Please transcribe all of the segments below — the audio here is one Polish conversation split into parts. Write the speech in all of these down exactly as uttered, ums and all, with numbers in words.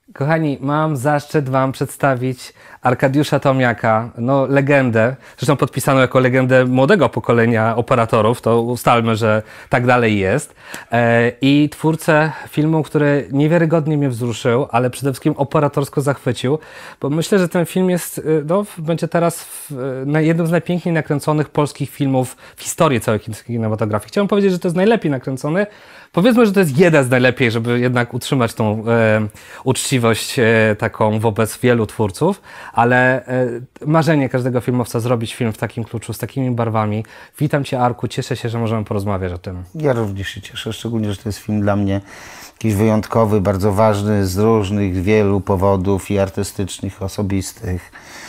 Kochani, mam zaszczyt Wam przedstawić Arkadiusza Tomiaka, no legendę, zresztą podpisano jako legendę młodego pokolenia operatorów, to ustalmy, że tak dalej jest. E, I twórcę filmu, który niewiarygodnie mnie wzruszył, ale przede wszystkim operatorsko zachwycił, bo myślę, że ten film jest, no, będzie teraz w, na jednym z najpiękniej nakręconych polskich filmów w historii całej kinematografii. Chciałbym powiedzieć, że to jest najlepiej nakręcony. Powiedzmy, że to jest jeden z najlepiej, żeby jednak utrzymać tą e, uczciwość e, taką wobec wielu twórców, ale e, marzenie każdego filmowca zrobić film w takim kluczu, z takimi barwami. Witam Cię, Arku, cieszę się, że możemy porozmawiać o tym. Ja również się cieszę, szczególnie, że to jest film dla mnie jakiś wyjątkowy, bardzo ważny z różnych, wielu powodów i artystycznych, osobistych.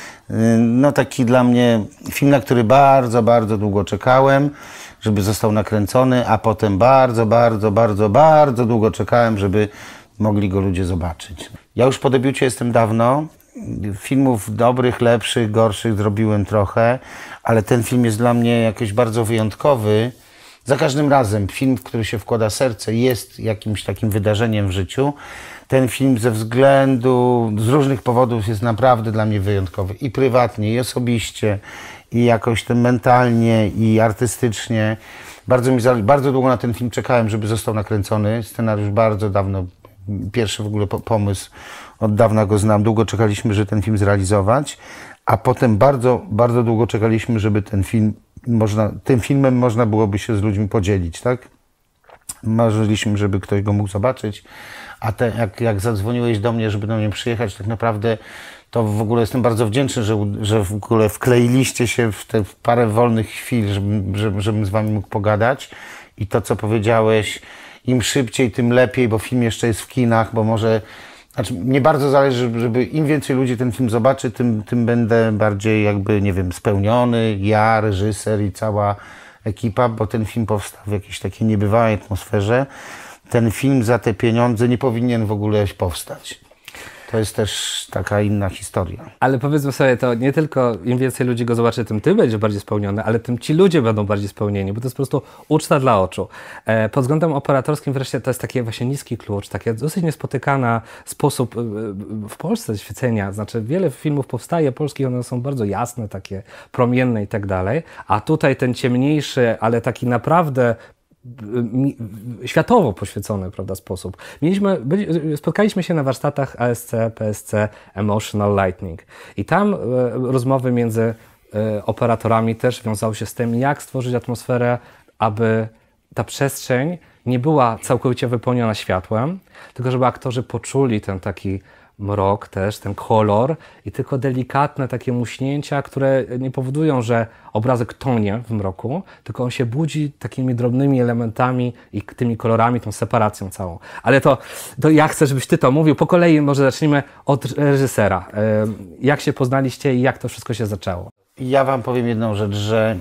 No taki dla mnie film, na który bardzo, bardzo długo czekałem, żeby został nakręcony, a potem bardzo, bardzo, bardzo, bardzo długo czekałem, żeby mogli go ludzie zobaczyć. Ja już po debiucie jestem dawno. Filmów dobrych, lepszych, gorszych zrobiłem trochę, ale ten film jest dla mnie jakiś bardzo wyjątkowy. Za każdym razem film, w który się wkłada serce, jest jakimś takim wydarzeniem w życiu. Ten film ze względu, z różnych powodów jest naprawdę dla mnie wyjątkowy. I prywatnie, i osobiście, i jakoś tym mentalnie, i artystycznie. Bardzo, mi, bardzo długo na ten film czekałem, żeby został nakręcony. Scenariusz bardzo dawno, pierwszy w ogóle pomysł, od dawna go znam. Długo czekaliśmy, żeby ten film zrealizować, a potem bardzo, bardzo długo czekaliśmy, żeby ten film, można, tym filmem można byłoby się z ludźmi podzielić, tak? Marzyliśmy, żeby ktoś go mógł zobaczyć, a te, jak, jak zadzwoniłeś do mnie, żeby do mnie przyjechać, tak naprawdę to w ogóle jestem bardzo wdzięczny, że, że w ogóle wkleiliście się w te w parę wolnych chwil, żebym, żebym, żebym z wami mógł pogadać. I to, co powiedziałeś, im szybciej, tym lepiej, bo film jeszcze jest w kinach, bo może... Znaczy, mnie bardzo zależy, żeby im więcej ludzi ten film zobaczy, tym, tym będę bardziej jakby, nie wiem, spełniony, ja, reżyser i cała ekipa, bo ten film powstał w jakiejś takiej niebywałej atmosferze. Ten film za te pieniądze nie powinien w ogóle powstać. To jest też taka inna historia. Ale powiedzmy sobie, to nie tylko im więcej ludzi go zobaczy, tym ty będziesz bardziej spełniony, ale tym ci ludzie będą bardziej spełnieni, bo to jest po prostu uczta dla oczu. E, pod względem operatorskim wreszcie to jest taki właśnie niski klucz, taki dosyć niespotykany sposób e, w Polsce świecenia. Znaczy wiele filmów powstaje polskich, one są bardzo jasne, takie promienne i tak dalej, a tutaj ten ciemniejszy, ale taki naprawdę światowo poświęcony, prawda, sposób. Mieliśmy, byli, spotkaliśmy się na warsztatach A S C, P S C, Emotional Lighting i tam e, rozmowy między e, operatorami też wiązały się z tym, jak stworzyć atmosferę, aby ta przestrzeń nie była całkowicie wypełniona światłem, tylko żeby aktorzy poczuli ten taki mrok też, ten kolor i tylko delikatne takie muśnięcia, które nie powodują, że obrazek tonie w mroku, tylko on się budzi takimi drobnymi elementami i tymi kolorami, tą separacją całą. Ale to, to ja chcę, żebyś ty to mówił. Po kolei może zacznijmy od reżysera. Jak się poznaliście i jak to wszystko się zaczęło? Ja wam powiem jedną rzecz, że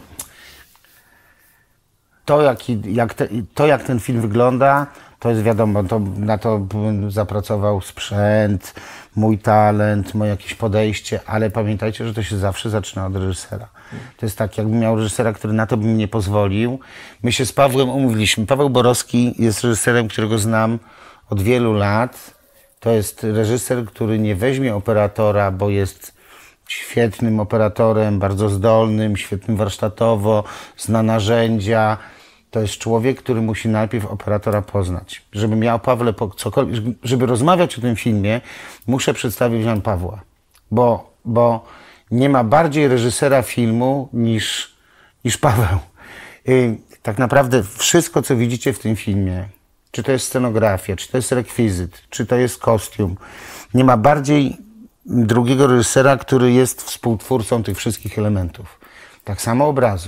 to jak, jak, te, to, jak ten film wygląda, to jest wiadomo, to, na to zapracował sprzęt, mój talent, moje jakieś podejście, ale pamiętajcie, że to się zawsze zaczyna od reżysera. To jest tak, jakbym miał reżysera, który na to by mi nie pozwolił. My się z Pawłem umówiliśmy. Paweł Borowski jest reżyserem, którego znam od wielu lat. To jest reżyser, który nie weźmie operatora, bo jest świetnym operatorem, bardzo zdolnym, świetnym warsztatowo, zna narzędzia. To jest człowiek, który musi najpierw operatora poznać. Żebym ja o Pawle, cokolwiek, żeby rozmawiać o tym filmie, muszę przedstawić wam Pawła. Bo, bo nie ma bardziej reżysera filmu niż, niż Paweł. I tak naprawdę wszystko, co widzicie w tym filmie, czy to jest scenografia, czy to jest rekwizyt, czy to jest kostium, nie ma bardziej drugiego reżysera, który jest współtwórcą tych wszystkich elementów. Tak samo obrazu.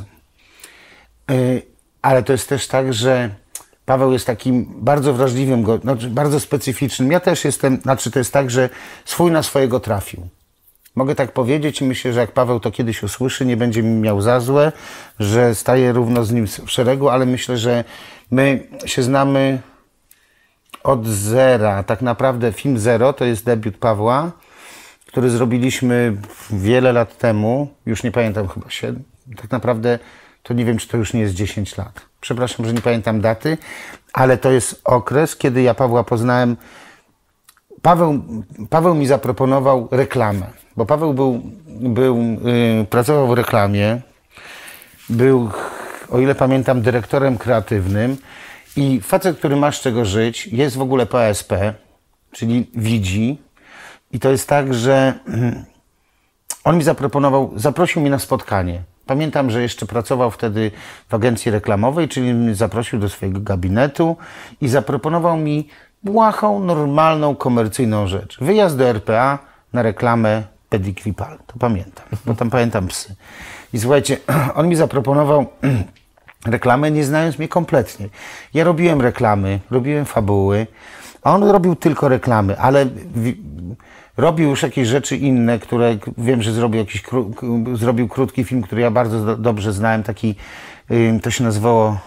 Ale to jest też tak, że Paweł jest takim bardzo wrażliwym, znaczy bardzo specyficznym. Ja też jestem, znaczy to jest tak, że swój na swojego trafił. Mogę tak powiedzieć i myślę, że jak Paweł to kiedyś usłyszy, nie będzie mi miał za złe, że staję równo z nim w szeregu, ale myślę, że my się znamy od zera. Tak naprawdę film Zero to jest debiut Pawła, który zrobiliśmy wiele lat temu, już nie pamiętam, chyba siedem. Tak naprawdę to nie wiem, czy to już nie jest dziesięć lat. Przepraszam, że nie pamiętam daty, ale to jest okres, kiedy ja Pawła poznałem Paweł, Paweł mi zaproponował reklamę, bo Paweł był, był, yy, pracował w reklamie, był, o ile pamiętam, dyrektorem kreatywnym i facet, który ma z czego żyć, jest w ogóle po A S P, czyli widzi i to jest tak, że on mi zaproponował, zaprosił mnie na spotkanie. Pamiętam, że jeszcze pracował wtedy w agencji reklamowej, czyli mnie zaprosił do swojego gabinetu i zaproponował mi błahą, normalną, komercyjną rzecz. Wyjazd do R P A na reklamę Pedigree-Pal. To pamiętam, bo tam pamiętam psy. I słuchajcie, on mi zaproponował reklamę, nie znając mnie kompletnie. Ja robiłem reklamy, robiłem fabuły, a on robił tylko reklamy, ale robił już jakieś rzeczy inne, które wiem, że zrobił jakiś kró zrobił krótki film, który ja bardzo do dobrze znałem, taki, yy, to się nazywało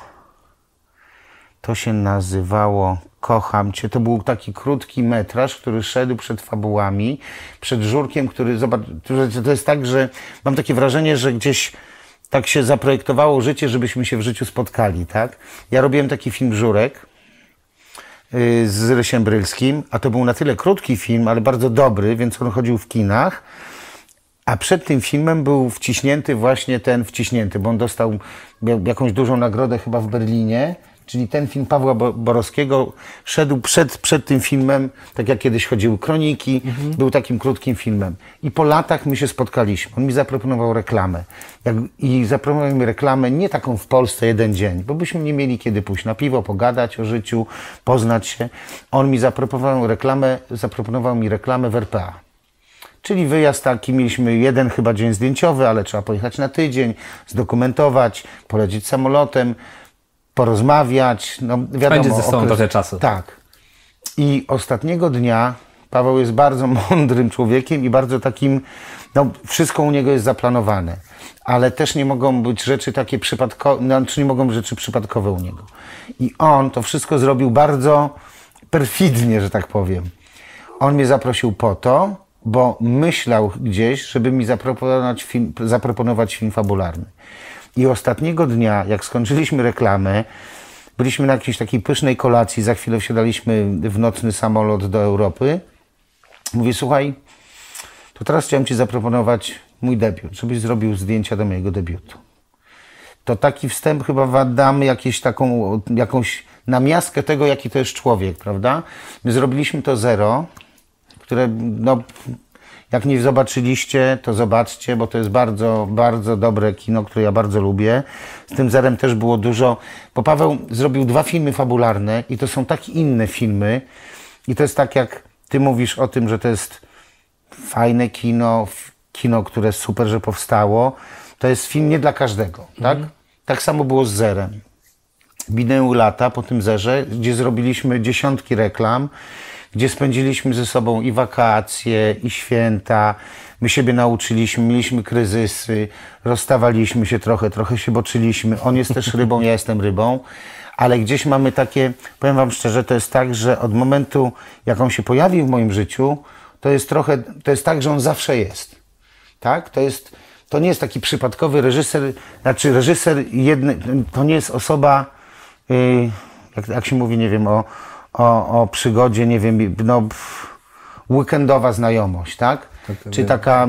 to się nazywało Kocham Cię. To był taki krótki metraż, który szedł przed fabułami, przed żurkiem, który, zobacz, to jest tak, że mam takie wrażenie, że gdzieś tak się zaprojektowało życie, żebyśmy się w życiu spotkali, tak? Ja robiłem taki film Żurek yy, z Rysiem Brylskim, a to był na tyle krótki film, ale bardzo dobry, więc on chodził w kinach. A przed tym filmem był wciśnięty właśnie ten wciśnięty, bo on dostał jakąś dużą nagrodę chyba w Berlinie. Czyli ten film Pawła Borowskiego szedł przed, przed tym filmem, tak jak kiedyś chodziły Kroniki, mhm. był takim krótkim filmem. I po latach my się spotkaliśmy. On mi zaproponował reklamę. Jak, I zaproponował mi reklamę nie taką w Polsce jeden dzień, bo byśmy nie mieli kiedy pójść na piwo, pogadać o życiu, poznać się. On mi zaproponował reklamę, zaproponował mi reklamę w R P A. Czyli wyjazd taki, mieliśmy jeden chyba dzień zdjęciowy, ale trzeba pojechać na tydzień, zdokumentować, polecieć samolotem, porozmawiać, no wiadomo. Spędzić ze sobą okres... trochę czasu. Tak. I ostatniego dnia Paweł jest bardzo mądrym człowiekiem i bardzo takim, no wszystko u niego jest zaplanowane, ale też nie mogą być rzeczy takie przypadkowe, no, czy nie mogą być rzeczy przypadkowe u niego. I on to wszystko zrobił bardzo perfidnie, że tak powiem. On mnie zaprosił po to, bo myślał gdzieś, żeby mi zaproponować film, zaproponować film fabularny. I ostatniego dnia, jak skończyliśmy reklamę, byliśmy na jakiejś takiej pysznej kolacji, za chwilę wsiadaliśmy w nocny samolot do Europy. Mówię, słuchaj, to teraz chciałem Ci zaproponować mój debiut, żebyś zrobił zdjęcia do mojego debiutu. To taki wstęp chyba damy jakieś taką, jakąś namiastkę tego, jaki to jest człowiek, prawda? My zrobiliśmy to Zero, które, no, jak nie zobaczyliście, to zobaczcie, bo to jest bardzo, bardzo dobre kino, które ja bardzo lubię. Z tym Zerem też było dużo, bo Paweł zrobił dwa filmy fabularne i to są tak inne filmy. I to jest tak, jak ty mówisz o tym, że to jest fajne kino, kino, które super, że powstało. To jest film nie dla każdego, tak? Mhm. Tak samo było z Zerem. Minęły lata po tym Zerze, gdzie zrobiliśmy dziesiątki reklam, gdzie spędziliśmy ze sobą i wakacje, i święta. My siebie nauczyliśmy, mieliśmy kryzysy, rozstawaliśmy się trochę, trochę się boczyliśmy. On jest też rybą, ja jestem rybą, ale gdzieś mamy takie, powiem wam szczerze, to jest tak, że od momentu, jak on się pojawił w moim życiu, to jest trochę, to jest tak, że on zawsze jest. Tak? To jest, to nie jest taki przypadkowy reżyser, znaczy reżyser jedny, to nie jest osoba, yy, jak, jak się mówi, nie wiem, o O, o przygodzie, nie wiem, no, weekendowa znajomość, tak? tak Czy taka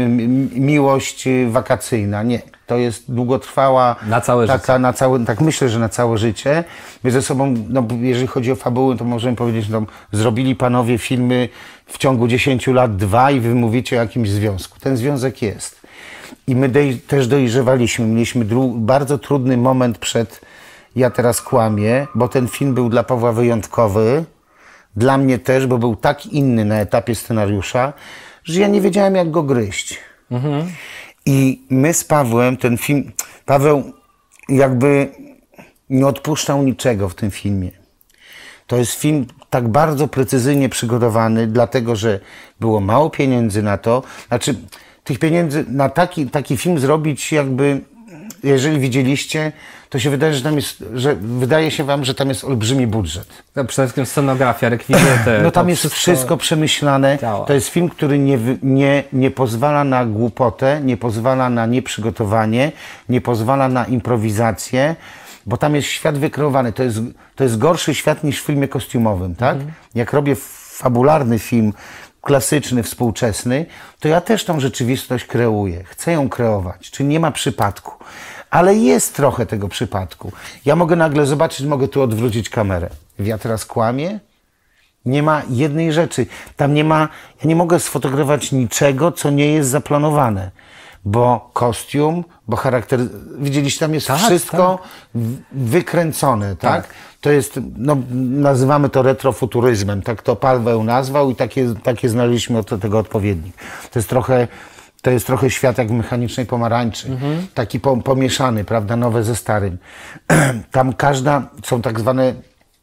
miłość wakacyjna. Nie, to jest długotrwała, na całe taka, życie. Na całe, tak myślę, że na całe życie. My ze sobą, no, jeżeli chodzi o fabuły, to możemy powiedzieć, no, zrobili panowie filmy w ciągu dziesięciu lat dwa i wy mówicie o jakimś związku. Ten związek jest. I my dej, też dojrzewaliśmy. Mieliśmy bardzo trudny moment przed Ja teraz kłamię, bo ten film był dla Pawła wyjątkowy, dla mnie też, bo był tak inny na etapie scenariusza, że ja nie wiedziałem, jak go gryźć. Mhm. I my z Pawłem, ten film, Paweł jakby nie odpuszczał niczego w tym filmie. To jest film tak bardzo precyzyjnie przygotowany, dlatego że było mało pieniędzy na to. Znaczy, tych pieniędzy na taki, taki film zrobić jakby, jeżeli widzieliście, to się wydaje, że tam jest, że wydaje się wam, że tam jest olbrzymi budżet. No, przede wszystkim scenografia, rekwizyty. No tam jest wszystko, wszystko przemyślane. Działa. To jest film, który nie, nie, nie pozwala na głupotę, nie pozwala na nieprzygotowanie, nie pozwala na improwizację, bo tam jest świat wykreowany. To jest, to jest gorszy świat niż w filmie kostiumowym, tak? Mhm. Jak robię fabularny film, klasyczny, współczesny, to ja też tą rzeczywistość kreuję. Chcę ją kreować. Czyli nie ma przypadku. Ale jest trochę tego przypadku. Ja mogę nagle zobaczyć, mogę tu odwrócić kamerę. Ja teraz kłamię? Nie ma jednej rzeczy. Tam nie ma, ja nie mogę sfotografować niczego, co nie jest zaplanowane. Bo kostium, bo charakter, widzieliście, tam jest tak, wszystko tak. wykręcone, tak? tak? To jest, no, nazywamy to retrofuturyzmem, tak to Paweł nazwał i takie, takie znaleźliśmy od tego odpowiednik. To jest trochę, to jest trochę świat jak w Mechanicznej Pomarańczy, mhm. taki po, pomieszany, prawda, nowe ze starym. Tam każda, są tak zwane,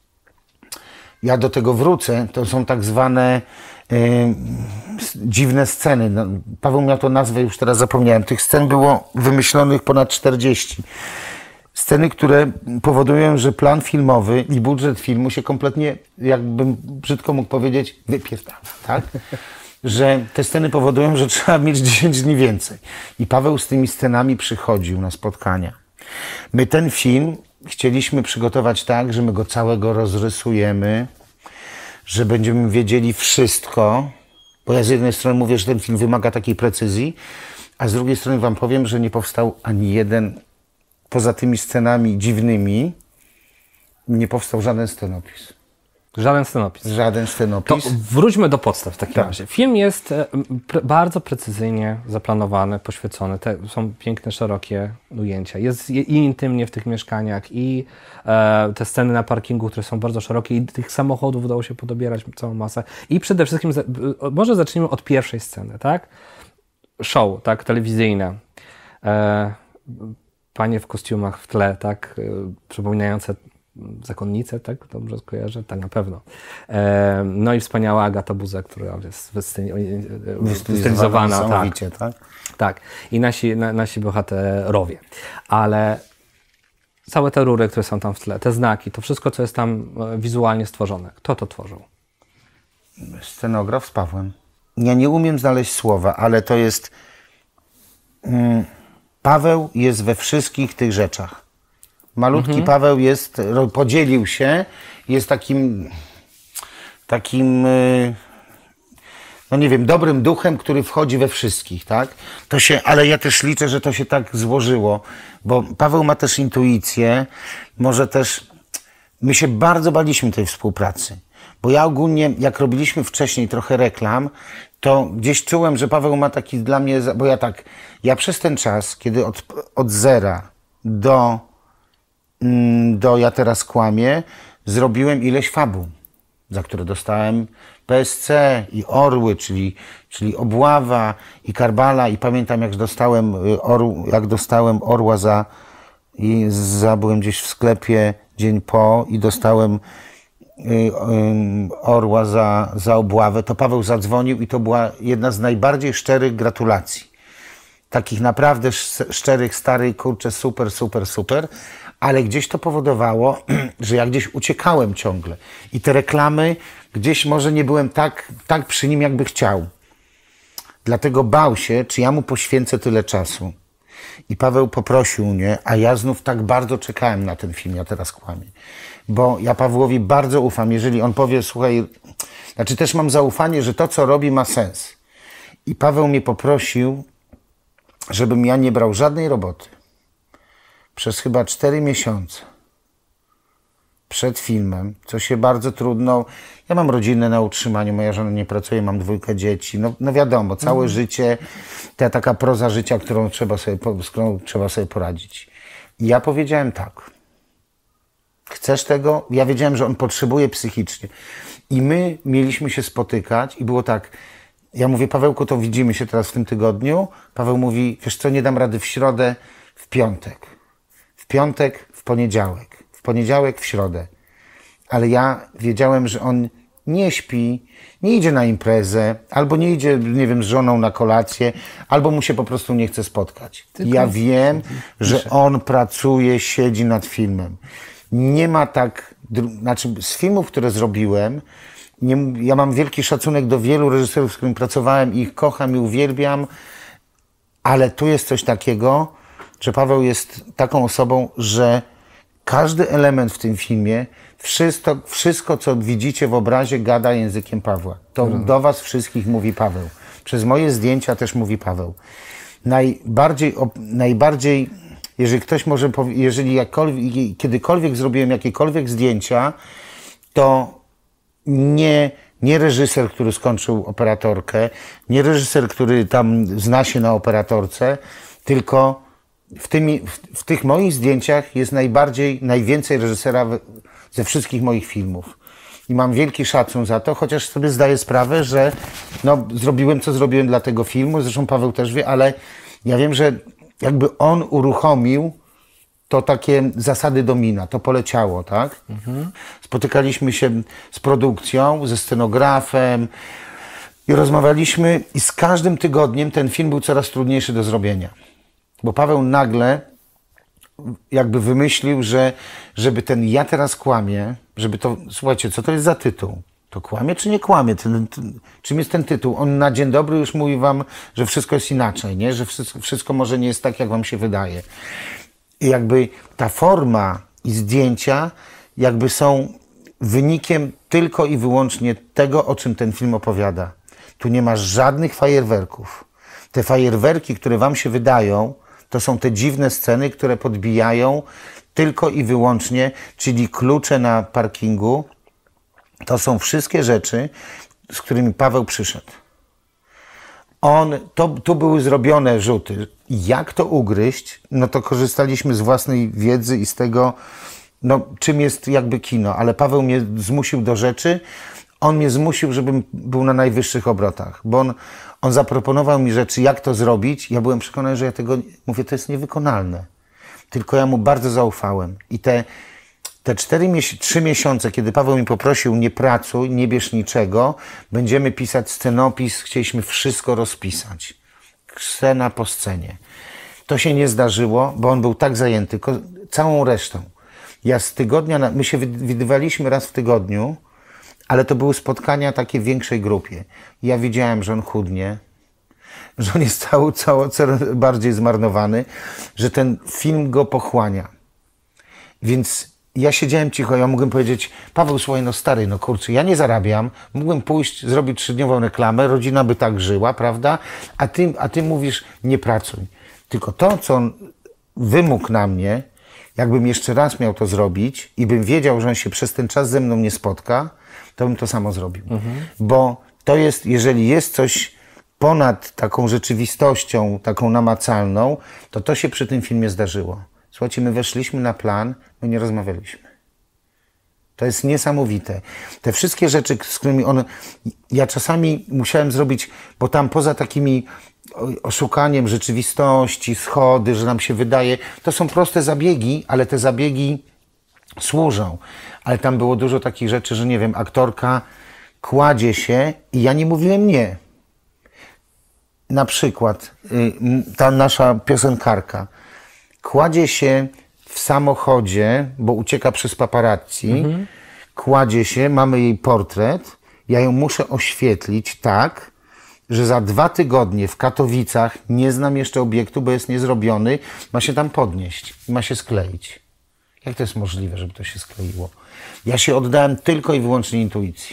ja do tego wrócę, to są tak zwane Yy, dziwne sceny. No, Paweł miał to nazwę, już teraz zapomniałem. Tych scen było wymyślonych ponad czterdzieści. Sceny, które powodują, że plan filmowy i budżet filmu się kompletnie, jakbym brzydko mógł powiedzieć, wypierdala, tak? Że te sceny powodują, że trzeba mieć dziesięć dni więcej. I Paweł z tymi scenami przychodził na spotkania. My ten film chcieliśmy przygotować tak, że my go całego rozrysujemy, że będziemy wiedzieli wszystko, bo ja z jednej strony mówię, że ten film wymaga takiej precyzji, a z drugiej strony wam powiem, że nie powstał ani jeden, poza tymi scenami dziwnymi, nie powstał żaden scenopis. Żaden scenopis. Żaden scenopis. To wróćmy do podstaw w takim tak. razie. Film jest pre bardzo precyzyjnie zaplanowany, poświecony. Te są piękne, szerokie ujęcia. Jest i intymnie w tych mieszkaniach, i e, te sceny na parkingu, które są bardzo szerokie, i tych samochodów udało się podobierać całą masę. I przede wszystkim, może zacznijmy od pierwszej sceny, tak? Show, tak? Telewizyjne. E, panie w kostiumach w tle, tak? E, przypominające zakonnice, tak? Dobrze skojarzę? Tak, na pewno. E, no i wspaniała Agata Buzek, która jest wystylizowana. Tak. tak? Tak. I nasi, na, nasi bohaterowie. Ale całe te rury, które są tam w tle, te znaki, to wszystko, co jest tam wizualnie stworzone. Kto to tworzył? Scenograf z Pawłem. Ja nie umiem znaleźć słowa, ale to jest... Mm, Paweł jest we wszystkich tych rzeczach. Malutki mhm. Paweł jest, podzielił się, jest takim, takim, no nie wiem, dobrym duchem, który wchodzi we wszystkich, tak? To się, ale ja też liczę, że to się tak złożyło, bo Paweł ma też intuicję, może też, my się bardzo baliśmy tej współpracy, bo ja ogólnie, jak robiliśmy wcześniej trochę reklam, to gdzieś czułem, że Paweł ma taki dla mnie, bo ja tak, ja przez ten czas, kiedy od, od zera do do Ja teraz kłamię, zrobiłem ileś fabuł, za które dostałem P S C i Orły, czyli, czyli Obława i Karbala, i pamiętam, jak dostałem, orł, jak dostałem Orła za, i za, byłem gdzieś w sklepie dzień po i dostałem y, y, Orła za, za Obławę, to Paweł zadzwonił i to była jedna z najbardziej szczerych gratulacji. Takich naprawdę szczerych, starych, kurczę, super, super, super. Ale gdzieś to powodowało, że ja gdzieś uciekałem ciągle. I te reklamy, gdzieś może nie byłem tak, tak przy nim, jakby chciał. Dlatego bał się, czy ja mu poświęcę tyle czasu. I Paweł poprosił mnie, a ja znów tak bardzo czekałem na ten film, Ja teraz kłamię. Bo ja Pawłowi bardzo ufam. Jeżeli on powie, słuchaj, znaczy też mam zaufanie, że to, co robi, ma sens. I Paweł mnie poprosił, żebym ja nie brał żadnej roboty. Przez chyba cztery miesiące przed filmem, co się bardzo trudno... Ja mam rodzinę na utrzymaniu, moja żona nie pracuje, mam dwójkę dzieci. No, no wiadomo, całe mm. życie, ta taka proza życia, którą trzeba sobie, z którą trzeba sobie poradzić. I ja powiedziałem tak. Chcesz tego? Ja wiedziałem, że on potrzebuje psychicznie. I my mieliśmy się spotykać i było tak... Ja mówię, Pawełku, to widzimy się teraz w tym tygodniu. Paweł mówi, wiesz co, nie dam rady w środę, w piątek. W piątek, w poniedziałek. W poniedziałek, w środę. Ale ja wiedziałem, że on nie śpi, nie idzie na imprezę, albo nie idzie, nie wiem, z żoną na kolację, albo mu się po prostu nie chce spotkać. Tylko ja wiem, że on pracuje, siedzi nad filmem. Nie ma tak, znaczy z filmów, które zrobiłem, nie, ja mam wielki szacunek do wielu reżyserów, z którymi pracowałem i ich kocham i uwielbiam, ale tu jest coś takiego, że Paweł jest taką osobą, że Każdy element w tym filmie, wszystko, wszystko co widzicie w obrazie, gada językiem Pawła. To hmm. do was wszystkich mówi Paweł. Przez moje zdjęcia też mówi Paweł. Najbardziej, najbardziej jeżeli ktoś może, jeżeli jakkolwiek, kiedykolwiek zrobiłem jakiekolwiek zdjęcia, to nie, nie reżyser, który skończył operatorkę, nie reżyser, który tam zna się na operatorce, tylko w, tymi, w, w tych moich zdjęciach jest najbardziej, najwięcej reżysera w, ze wszystkich moich filmów. I mam wielki szacun za to, chociaż sobie zdaję sprawę, że no, zrobiłem, co zrobiłem dla tego filmu, zresztą Paweł też wie, ale ja wiem, że jakby on uruchomił to takie zasady domina, to poleciało, tak? Mhm. Spotykaliśmy się z produkcją, ze scenografem i rozmawialiśmy i z każdym tygodniem ten film był coraz trudniejszy do zrobienia. Bo Paweł nagle jakby wymyślił, że żeby ten ja teraz kłamię, żeby to, słuchajcie, co to jest za tytuł? To kłamie czy nie kłamie? Ten, ten, czym jest ten tytuł? On na dzień dobry już mówi wam, że wszystko jest inaczej, nie? Że wszystko, wszystko może nie jest tak, jak wam się wydaje. I jakby ta forma i zdjęcia jakby są wynikiem tylko i wyłącznie tego, o czym ten film opowiada. Tu nie ma żadnych fajerwerków. Te fajerwerki, które wam się wydają, to są te dziwne sceny, które podbijają tylko i wyłącznie, czyli klucze na parkingu. To są wszystkie rzeczy, z którymi Paweł przyszedł. On, to, tu były zrobione rzuty. Jak to ugryźć? No to korzystaliśmy z własnej wiedzy i z tego, no, czym jest jakby kino. Ale Paweł mnie zmusił do rzeczy. On mnie zmusił, żebym był na najwyższych obrotach. Bo on, on zaproponował mi rzeczy, jak to zrobić. Ja byłem przekonany, że ja tego, mówię, to jest niewykonalne. Tylko ja mu bardzo zaufałem. I te Te cztery, trzy miesiące, kiedy Paweł mi poprosił, nie pracuj, nie bierz niczego, będziemy pisać scenopis, chcieliśmy wszystko rozpisać. Scena po scenie. To się nie zdarzyło, bo on był tak zajęty całą resztą. Ja z tygodnia, na, my się widywaliśmy raz w tygodniu, ale to były spotkania takie w większej grupie. Ja widziałem, że on chudnie, że on jest cały, cały, coraz bardziej zmarnowany, że ten film go pochłania. Więc ja siedziałem cicho, ja mógłbym powiedzieć, Paweł, słuchaj, no stary, no kurczę, ja nie zarabiam, mógłbym pójść, zrobić trzydniową reklamę, rodzina by tak żyła, prawda? A ty, a ty mówisz, nie pracuj. Tylko to, co on wymógł na mnie, jakbym jeszcze raz miał to zrobić i bym wiedział, że on się przez ten czas ze mną nie spotka, to bym to samo zrobił. Mhm. Bo to jest, jeżeli jest coś ponad taką rzeczywistością, taką namacalną, to to się przy tym filmie zdarzyło. Słuchajcie, my weszliśmy na plan, my nie rozmawialiśmy. To jest niesamowite. Te wszystkie rzeczy, z którymi on... Ja czasami musiałem zrobić, bo tam poza takimi oszukaniem rzeczywistości, schody, że nam się wydaje, to są proste zabiegi, ale te zabiegi służą. Ale tam było dużo takich rzeczy, że nie wiem, aktorka kładzie się i ja nie mówiłem nie. Na przykład ta nasza piosenkarka kładzie się w samochodzie, bo ucieka przez paparazzi, mhm. kładzie się, mamy jej portret, ja ją muszę oświetlić tak, że za dwa tygodnie w Katowicach, nie znam jeszcze obiektu, bo jest niezrobiony, ma się tam podnieść i ma się skleić. Jak to jest możliwe, żeby to się skleiło? Ja się oddałem tylko i wyłącznie intuicji.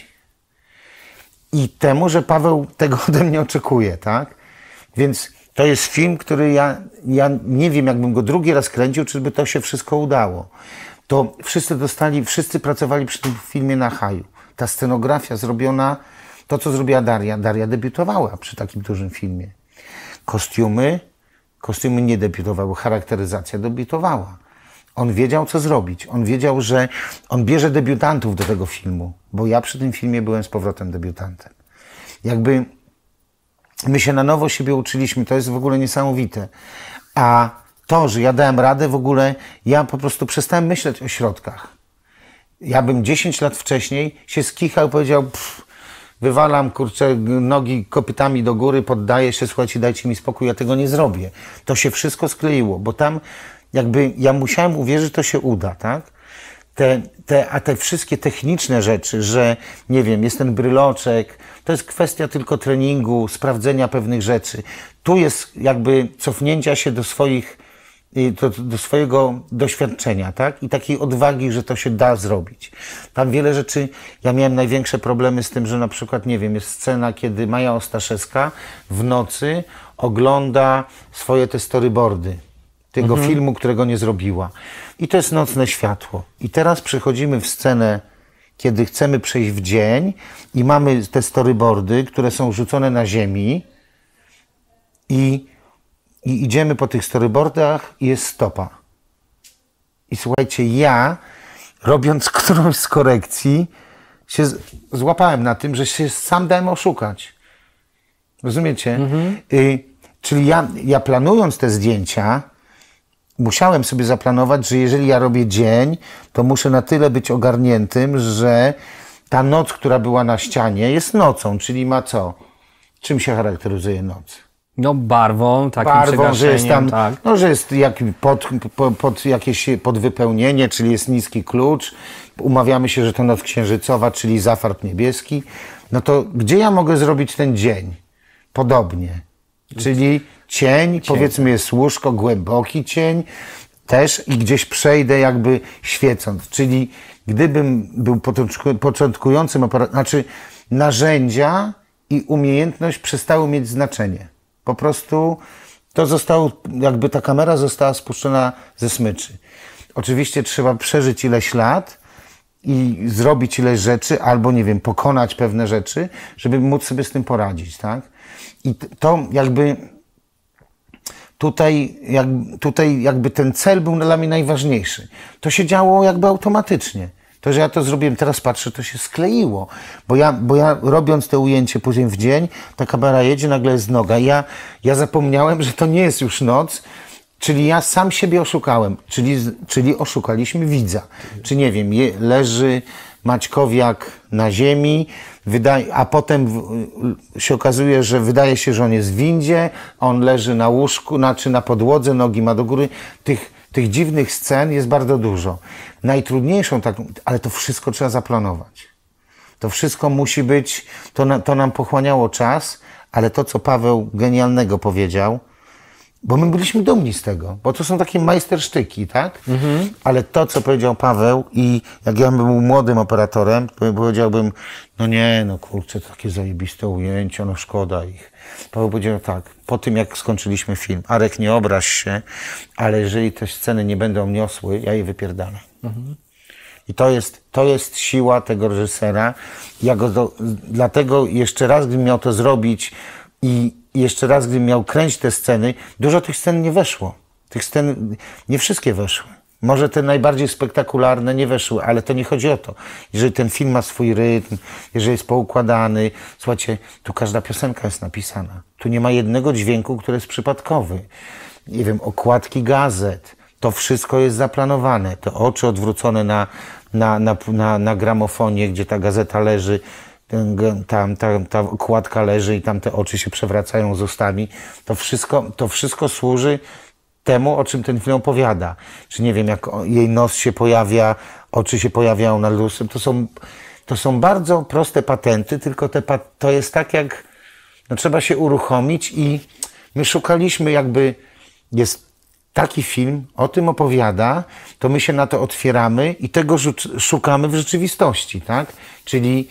I temu, że Paweł tego ode mnie oczekuje, tak? Więc to jest film, który ja, ja nie wiem, jakbym go drugi raz kręcił, czy by to się wszystko udało. To wszyscy dostali, wszyscy pracowali przy tym filmie na haju. Ta scenografia zrobiona, to co zrobiła Daria, Daria debiutowała przy takim dużym filmie. Kostiumy, kostiumy nie debiutowały, charakteryzacja debiutowała. On wiedział, co zrobić. On wiedział, że on bierze debiutantów do tego filmu, bo ja przy tym filmie byłem z powrotem debiutantem. Jakby my się na nowo siebie uczyliśmy, to jest w ogóle niesamowite. A to, że ja dałem radę w ogóle, ja po prostu przestałem myśleć o środkach. Ja bym dziesięć lat wcześniej się skichał i powiedział, pff, wywalam, kurczę, nogi kopytami do góry, poddaję się, słuchajcie, dajcie mi spokój, ja tego nie zrobię. To się wszystko skleiło, bo tam jakby ja musiałem uwierzyć, to się uda, tak? Te, te, a te wszystkie techniczne rzeczy, że nie wiem, jest ten bryloczek, to jest kwestia tylko treningu, sprawdzenia pewnych rzeczy. Tu jest jakby cofnięcia się do swoich do, do swojego doświadczenia, tak? I takiej odwagi, że to się da zrobić. Tam wiele rzeczy, ja miałem największe problemy z tym, że na przykład, nie wiem, jest scena, kiedy Maja Ostaszewska w nocy ogląda swoje te storyboardy tego mhm. filmu, którego nie zrobiła. I to jest nocne światło. I teraz przechodzimy w scenę, kiedy chcemy przejść w dzień i mamy te storyboardy, które są rzucone na ziemi i, i idziemy po tych storyboardach i jest stopa. I słuchajcie, ja, robiąc którąś z korekcji, się z, złapałem na tym, że się sam dałem oszukać. Rozumiecie? Mhm. Y, czyli ja, ja planując te zdjęcia, musiałem sobie zaplanować, że jeżeli ja robię dzień, to muszę na tyle być ogarniętym, że ta noc, która była na ścianie, jest nocą, czyli ma co? Czym się charakteryzuje noc? No barwą, takim barwą, że jest tam, tak. no, że jest jak pod, pod, pod jakieś podwypełnienie, czyli jest niski klucz. Umawiamy się, że to noc księżycowa, czyli zafarb niebieski. No to gdzie ja mogę zrobić ten dzień? Podobnie. Czyli cień, cień, powiedzmy jest łóżko, głęboki cień też i gdzieś przejdę jakby świecąc. Czyli gdybym był początkującym operatorem, znaczy narzędzia i umiejętność przestały mieć znaczenie. Po prostu to zostało, jakby ta kamera została spuszczona ze smyczy. Oczywiście trzeba przeżyć ileś lat i zrobić ileś rzeczy, albo nie wiem, pokonać pewne rzeczy, żeby móc sobie z tym poradzić, tak? I to jakby tutaj, jak, tutaj jakby ten cel był dla mnie najważniejszy. To się działo jakby automatycznie. To, że ja to zrobiłem, teraz patrzę, to się skleiło. Bo ja, bo ja robiąc te ujęcie później w dzień, ta kamera jedzie, nagle jest noga. Ja, ja zapomniałem, że to nie jest już noc, czyli ja sam siebie oszukałem, czyli, czyli oszukaliśmy widza. Czy nie wiem, je, leży Maćkowiak na ziemi, wydaje, a potem w, się okazuje, że wydaje się, że on jest w windzie, on leży na łóżku, znaczy na podłodze, nogi ma do góry. Tych, tych dziwnych scen jest bardzo dużo. Najtrudniejszą, tak, ale to wszystko trzeba zaplanować. To wszystko musi być, to, na, to nam pochłaniało czas, ale to, co Paweł genialnego powiedział, bo my byliśmy dumni z tego, bo to są takie majstersztyki, tak? Mhm. Ale to, co powiedział Paweł i jak ja bym był młodym operatorem, to powiedziałbym, no nie, no kurczę, takie zajebiste ujęcia, no szkoda ich. Paweł powiedział tak, po tym jak skończyliśmy film, Arek, nie obraź się, ale jeżeli te sceny nie będą niosły, ja je wypierdolę. Mhm. I to jest, to jest siła tego reżysera. Ja go do, dlatego jeszcze raz, gdybym miał to zrobić i jeszcze raz, gdybym miał kręcić te sceny, dużo tych scen nie weszło. Tych scen, nie wszystkie weszły. Może te najbardziej spektakularne nie weszły, ale to nie chodzi o to. Jeżeli ten film ma swój rytm, jeżeli jest poukładany, słuchajcie, tu każda piosenka jest napisana. Tu nie ma jednego dźwięku, który jest przypadkowy. Nie wiem, okładki gazet. To wszystko jest zaplanowane. Te oczy odwrócone na, na, na, na, na gramofonie, gdzie ta gazeta leży, tam ta, ta okładka leży i tam te oczy się przewracają z ustami. To wszystko, to wszystko służy temu, o czym ten film opowiada. Czy nie wiem, jak jej nos się pojawia, oczy się pojawiają nad lustrem. To są, to są bardzo proste patenty, tylko te, to jest tak jak, no trzeba się uruchomić i my szukaliśmy jakby, jest taki film, o tym opowiada, to my się na to otwieramy i tego szukamy w rzeczywistości, tak? Czyli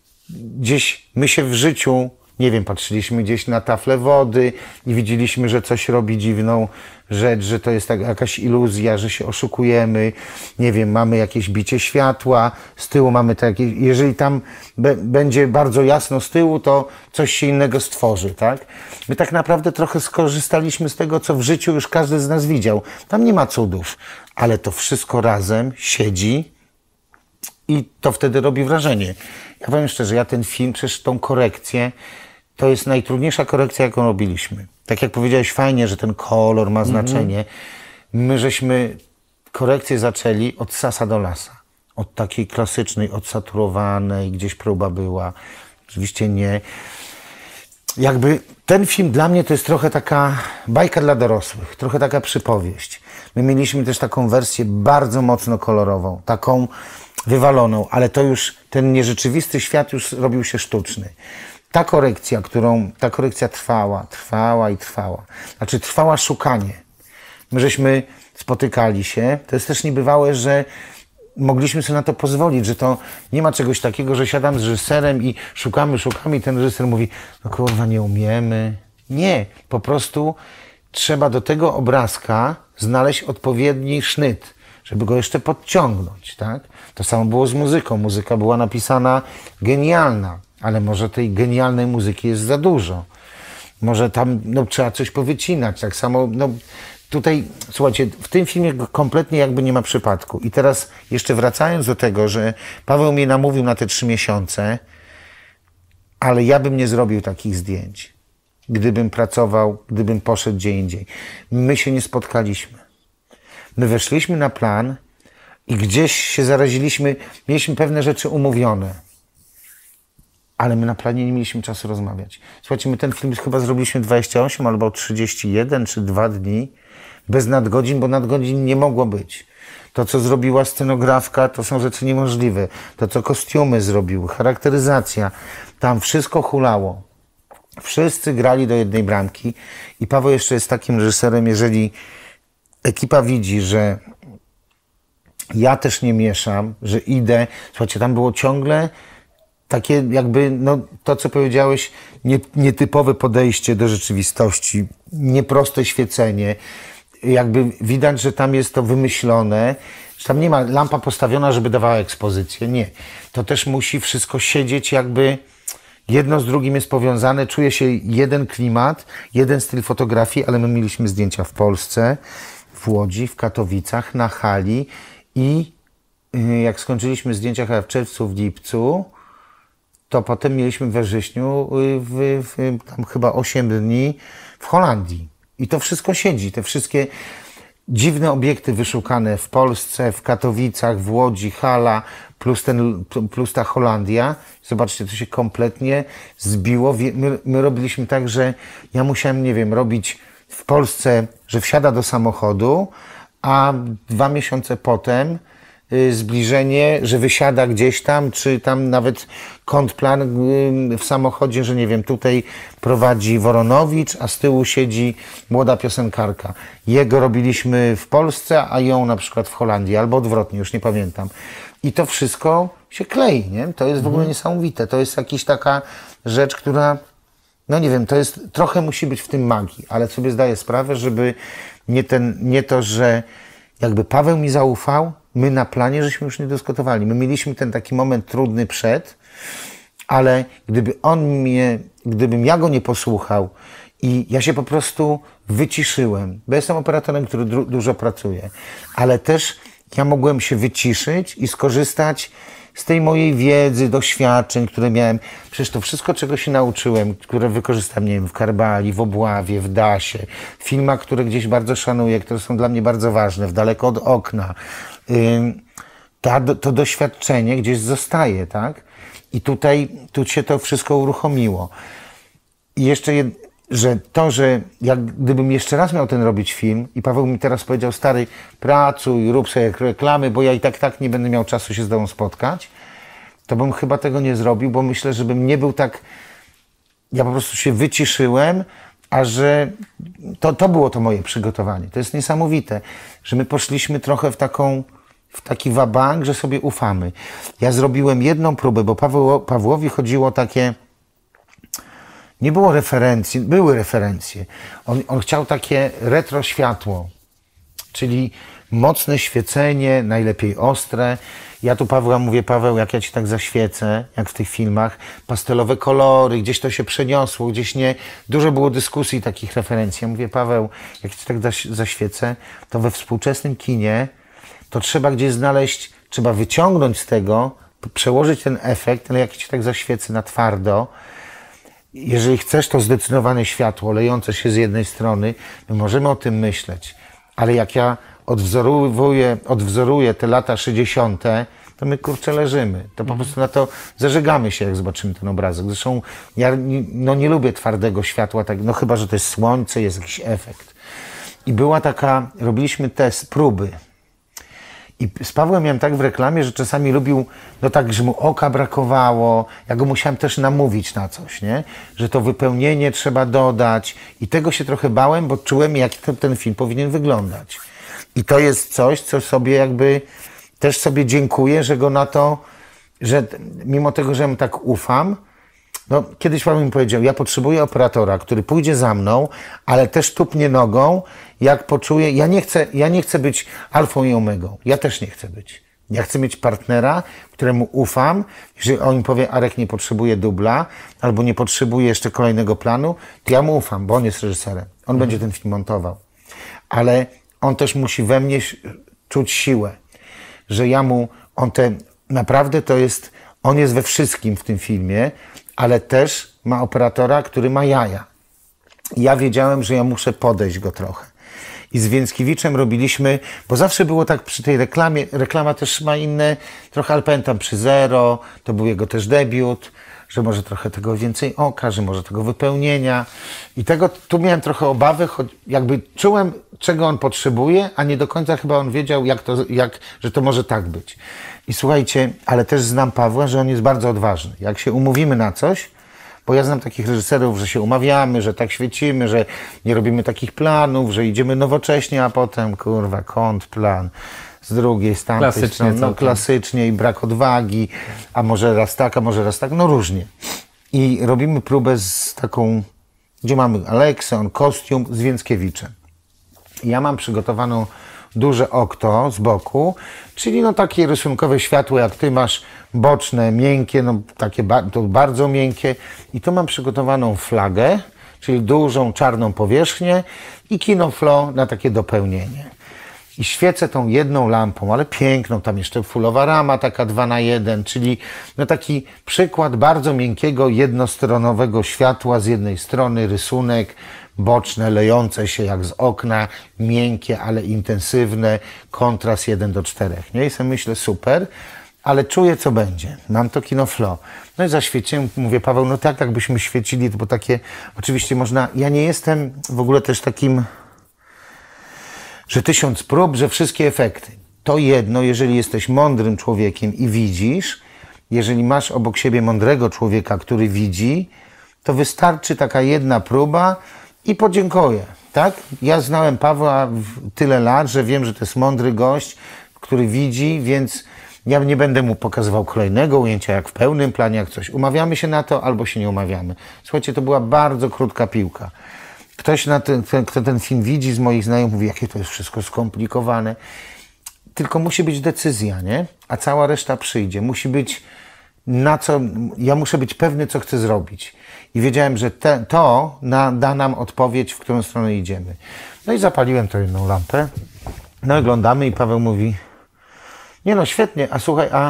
gdzieś my się w życiu, nie wiem, patrzyliśmy gdzieś na taflę wody i widzieliśmy, że coś robi dziwną rzecz, że to jest tak, jakaś iluzja, że się oszukujemy, nie wiem, mamy jakieś bicie światła, z tyłu mamy takie, jeżeli tam be, będzie bardzo jasno z tyłu, to coś się innego stworzy, tak? My tak naprawdę trochę skorzystaliśmy z tego, co w życiu już każdy z nas widział. Tam nie ma cudów, ale to wszystko razem siedzi i to wtedy robi wrażenie. Ja powiem szczerze, ja ten film, przecież tą korekcję, to jest najtrudniejsza korekcja, jaką robiliśmy. Tak jak powiedziałeś fajnie, że ten kolor ma znaczenie. Mm-hmm. My żeśmy korekcję zaczęli od sasa do lasa. Od takiej klasycznej, odsaturowanej, gdzieś próba była. Oczywiście nie. Jakby ten film dla mnie to jest trochę taka bajka dla dorosłych, trochę taka przypowieść. My mieliśmy też taką wersję bardzo mocno kolorową, taką wywaloną, ale to już, ten nierzeczywisty świat już robił się sztuczny. Ta korekcja, którą, ta korekcja trwała, trwała i trwała. Znaczy trwała szukanie. my żeśmy spotykali się. To jest też niebywałe, że mogliśmy sobie na to pozwolić, że to nie ma czegoś takiego, że siadam z reżyserem i szukamy, szukamy i ten reżyser mówi, no kurwa, nie umiemy. Nie, po prostu trzeba do tego obrazka znaleźć odpowiedni sznyt, żeby go jeszcze podciągnąć, tak? To samo było z muzyką. Muzyka była napisana genialna, ale może tej genialnej muzyki jest za dużo. Może tam no, trzeba coś powycinać. Tak samo, no tutaj, słuchajcie, w tym filmie kompletnie jakby nie ma przypadku. I teraz jeszcze wracając do tego, że Paweł mnie namówił na te trzy miesiące, ale ja bym nie zrobił takich zdjęć, gdybym pracował, gdybym poszedł gdzie indziej. My się nie spotkaliśmy. My weszliśmy na plan i gdzieś się zaraziliśmy, mieliśmy pewne rzeczy umówione, ale my na planie nie mieliśmy czasu rozmawiać. Słuchajcie, my ten film chyba zrobiliśmy dwadzieścia osiem albo trzydzieści jeden czy dwa dni bez nadgodzin, bo nadgodzin nie mogło być. To, co zrobiła scenografka, to są rzeczy niemożliwe. To, co kostiumy zrobiły, charakteryzacja, tam wszystko hulało. Wszyscy grali do jednej bramki i Paweł jeszcze jest takim reżyserem, jeżeli ekipa widzi, że ja też nie mieszam, że idę. Słuchajcie, tam było ciągle takie jakby, no to co powiedziałeś, nie, nietypowe podejście do rzeczywistości, nieproste świecenie. Jakby widać, że tam jest to wymyślone, że tam nie ma lampa postawiona, żeby dawała ekspozycję. Nie. To też musi wszystko siedzieć jakby jedno z drugim jest powiązane, czuje się jeden klimat, jeden styl fotografii, ale my mieliśmy zdjęcia w Polsce, w Łodzi, w Katowicach, na hali i jak skończyliśmy zdjęcia chyba w czerwcu, w lipcu, to potem mieliśmy we wrześniu w, w, tam chyba osiem dni w Holandii. I to wszystko siedzi, te wszystkie dziwne obiekty wyszukane w Polsce, w Katowicach, w Łodzi, hala, plus, ten, plus ta Holandia. Zobaczcie, to się kompletnie zbiło. My, my robiliśmy tak, że ja musiałem, nie wiem, robić w Polsce, że wsiada do samochodu, a dwa miesiące potem y, zbliżenie, że wysiada gdzieś tam, czy tam nawet kąt-plan y, w samochodzie, że nie wiem, tutaj prowadzi Woronowicz, a z tyłu siedzi młoda piosenkarka. Jego robiliśmy w Polsce, a ją na przykład w Holandii, albo odwrotnie, już nie pamiętam. I to wszystko się klei, nie? To jest w ogóle niesamowite. To jest jakaś taka rzecz, która, no nie wiem, to jest, trochę musi być w tym magii, ale sobie zdaję sprawę, żeby nie, ten, nie to, że jakby Paweł mi zaufał, my na planie żeśmy już nie dyskutowali. My mieliśmy ten taki moment trudny przed, ale gdyby on mnie, gdybym ja go nie posłuchał i ja się po prostu wyciszyłem, bo jestem operatorem, który du- dużo pracuje, ale też ja mogłem się wyciszyć i skorzystać z tej mojej wiedzy, doświadczeń, które miałem. Przecież to wszystko, czego się nauczyłem, które wykorzystam, nie wiem, w Karbali, w Obławie, w Dasie, w filmach, które gdzieś bardzo szanuję, które są dla mnie bardzo ważne, w Daleko od okna. Ta, to doświadczenie gdzieś zostaje, tak? I tutaj tu się to wszystko uruchomiło. I jeszcze jed... że to, że jak gdybym jeszcze raz miał ten robić film i Paweł mi teraz powiedział, stary, pracuj, rób sobie reklamy, bo ja i tak tak nie będę miał czasu się z tobą spotkać, to bym chyba tego nie zrobił, bo myślę, żebym nie był tak, ja po prostu się wyciszyłem, a że to, to było to moje przygotowanie. To jest niesamowite, że my poszliśmy trochę w taką, w taki wabank, że sobie ufamy. Ja zrobiłem jedną próbę, bo Paweł, Pawłowi chodziło takie, nie było referencji, były referencje. On, on chciał takie retro światło, czyli mocne świecenie, najlepiej ostre. Ja tu Pawła mówię, Paweł, jak ja ci tak zaświecę, jak w tych filmach, pastelowe kolory, gdzieś to się przeniosło, gdzieś nie, dużo było dyskusji takich referencji. Ja mówię, Paweł, jak ci tak zaświecę, to we współczesnym kinie to trzeba gdzieś znaleźć, trzeba wyciągnąć z tego, przełożyć ten efekt, ale jak ci tak zaświecę na twardo, jeżeli chcesz to zdecydowane światło lejące się z jednej strony, my możemy o tym myśleć, ale jak ja odwzoruję, odwzoruję te lata sześćdziesiąte, to my kurczę leżymy. To po prostu na to zażegamy się, jak zobaczymy ten obrazek. Zresztą ja no, nie lubię twardego światła, tak, no chyba że to jest słońce, jest jakiś efekt. I była taka, robiliśmy test, próby. I z Pawłem miałem tak w reklamie, że czasami lubił, no tak, że mu oka brakowało. Ja go musiałem też namówić na coś, nie? Że to wypełnienie trzeba dodać. I tego się trochę bałem, bo czułem, jak ten, ten film powinien wyglądać. I to jest coś, co sobie jakby, też sobie dziękuję, że go na to, że mimo tego, że mu tak ufam, no kiedyś Paweł mi powiedział, ja potrzebuję operatora, który pójdzie za mną, ale też tupnie nogą, jak poczuję, ja nie chcę, ja nie chcę być alfą i omegą. Ja też nie chcę być. Ja chcę mieć partnera, któremu ufam. Jeżeli on mi powie, Arek nie potrzebuje dubla, albo nie potrzebuje jeszcze kolejnego planu, to ja mu ufam, bo on jest reżyserem. On mhm. będzie ten film montował. Ale on też musi we mnie czuć siłę, że ja mu, on te, naprawdę to jest, on jest we wszystkim w tym filmie, ale też ma operatora, który ma jaja. Ja wiedziałem, że ja muszę podejść go trochę. I z Więckiewiczem robiliśmy, bo zawsze było tak przy tej reklamie, reklama też ma inne, trochę, ale pamiętam przy Zero, to był jego też debiut, że może trochę tego więcej oka, że może tego wypełnienia. I tego, tu miałem trochę obawy, choć jakby czułem, czego on potrzebuje, a nie do końca chyba on wiedział, jak to, jak, że to może tak być. I słuchajcie, ale też znam Pawła, że on jest bardzo odważny. Jak się umówimy na coś, bo ja znam takich reżyserów, że się umawiamy, że tak świecimy, że nie robimy takich planów, że idziemy nowocześnie, a potem, kurwa, kąt, plan. Z drugiej, z tamtej klasycznie, strony, no, klasycznie i brak odwagi, a może raz tak, a może raz tak, no różnie. I robimy próbę z taką, gdzie mamy Aleksę, on kostium z Więckiewiczem. Ja mam przygotowaną duże okno z boku, czyli no takie rysunkowe światło, jak ty masz, boczne, miękkie, no takie ba to bardzo miękkie. I tu mam przygotowaną flagę, czyli dużą czarną powierzchnię i kinoflo na takie dopełnienie. I świecę tą jedną lampą, ale piękną, tam jeszcze fulowa rama, taka dwa na jeden, czyli no taki przykład bardzo miękkiego, jednostronowego światła z jednej strony, rysunek, boczne, lejące się jak z okna, miękkie, ale intensywne, kontrast jeden do czterech, nie? I sobie myślę, super, ale czuję, co będzie. Mam to kino flow. No i zaświeciłem, mówię, Paweł, no tak, jakbyśmy świecili, bo takie, oczywiście można, ja nie jestem w ogóle też takim, że tysiąc prób, że wszystkie efekty. To jedno, jeżeli jesteś mądrym człowiekiem i widzisz, jeżeli masz obok siebie mądrego człowieka, który widzi, to wystarczy taka jedna próba i podziękuję, tak? Ja znałem Pawła tyle lat, że wiem, że to jest mądry gość, który widzi, więc ja nie będę mu pokazywał kolejnego ujęcia, jak w pełnym planie, jak coś. Umawiamy się na to, albo się nie umawiamy. Słuchajcie, to była bardzo krótka piłka. Ktoś, na ten, kto ten film widzi z moich znajomych, mówi, jakie to jest wszystko skomplikowane. Tylko musi być decyzja, nie? A cała reszta przyjdzie. Musi być na co, ja muszę być pewny, co chcę zrobić. I wiedziałem, że te, to na, da nam odpowiedź, w którą stronę idziemy. No i zapaliłem tę jedną lampę. No oglądamy i Paweł mówi, nie no, świetnie, a słuchaj, a,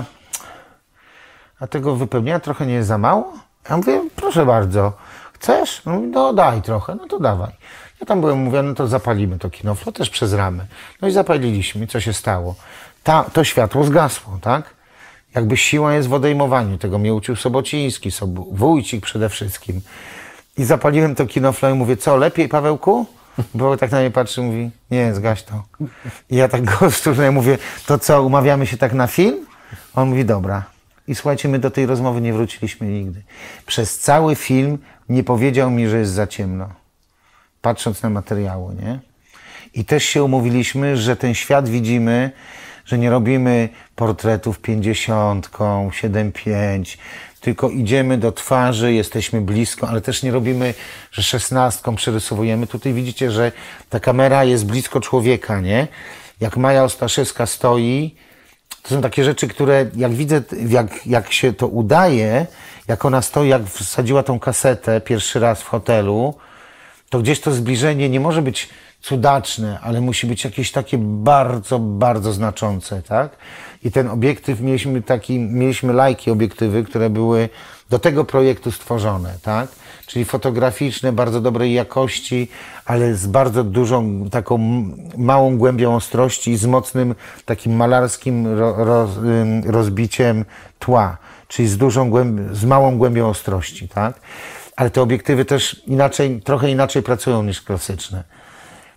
a tego wypełnienia trochę nie jest za mało? Ja mówię, proszę bardzo, chcesz? No, no daj trochę, no to dawaj. Ja tam byłem, mówię, no to zapalimy to kinoflo też przez ramę. No i zapaliliśmy. Co się stało? Ta, to światło zgasło, tak? Jakby siła jest w odejmowaniu. Tego mnie uczył Sobociński, Sob Wójcik przede wszystkim. I zapaliłem to kinoflo i mówię, co, lepiej, Pawełku? Bo tak na mnie patrzy, mówi, nie, zgaś to. I ja tak go stróżnie mówię, to co, umawiamy się tak na film? On mówi, dobra. I słuchajcie, my do tej rozmowy nie wróciliśmy nigdy. Przez cały film nie powiedział mi, że jest za ciemno. Patrząc na materiały, nie? I też się umówiliśmy, że ten świat widzimy, że nie robimy portretów pięćdziesiątką, siedem pięć, tylko idziemy do twarzy, jesteśmy blisko, ale też nie robimy, że szesnastką przerysowujemy. Tutaj widzicie, że ta kamera jest blisko człowieka, nie? Jak Maja Ostaszewska stoi, to są takie rzeczy, które jak widzę, jak, jak się to udaje, jak ona stoi, jak wsadziła tą kasetę pierwszy raz w hotelu, to gdzieś to zbliżenie nie może być cudaczne, ale musi być jakieś takie bardzo, bardzo znaczące, tak? I ten obiektyw, mieliśmy taki, mieliśmy lajki obiektywy, które były do tego projektu stworzone, tak? Czyli fotograficzne, bardzo dobrej jakości, ale z bardzo dużą, taką małą głębią ostrości i z mocnym takim malarskim ro, roz, rozbiciem tła, czyli z dużą głęb, z małą głębią ostrości, tak? Ale te obiektywy też inaczej, trochę inaczej pracują niż klasyczne.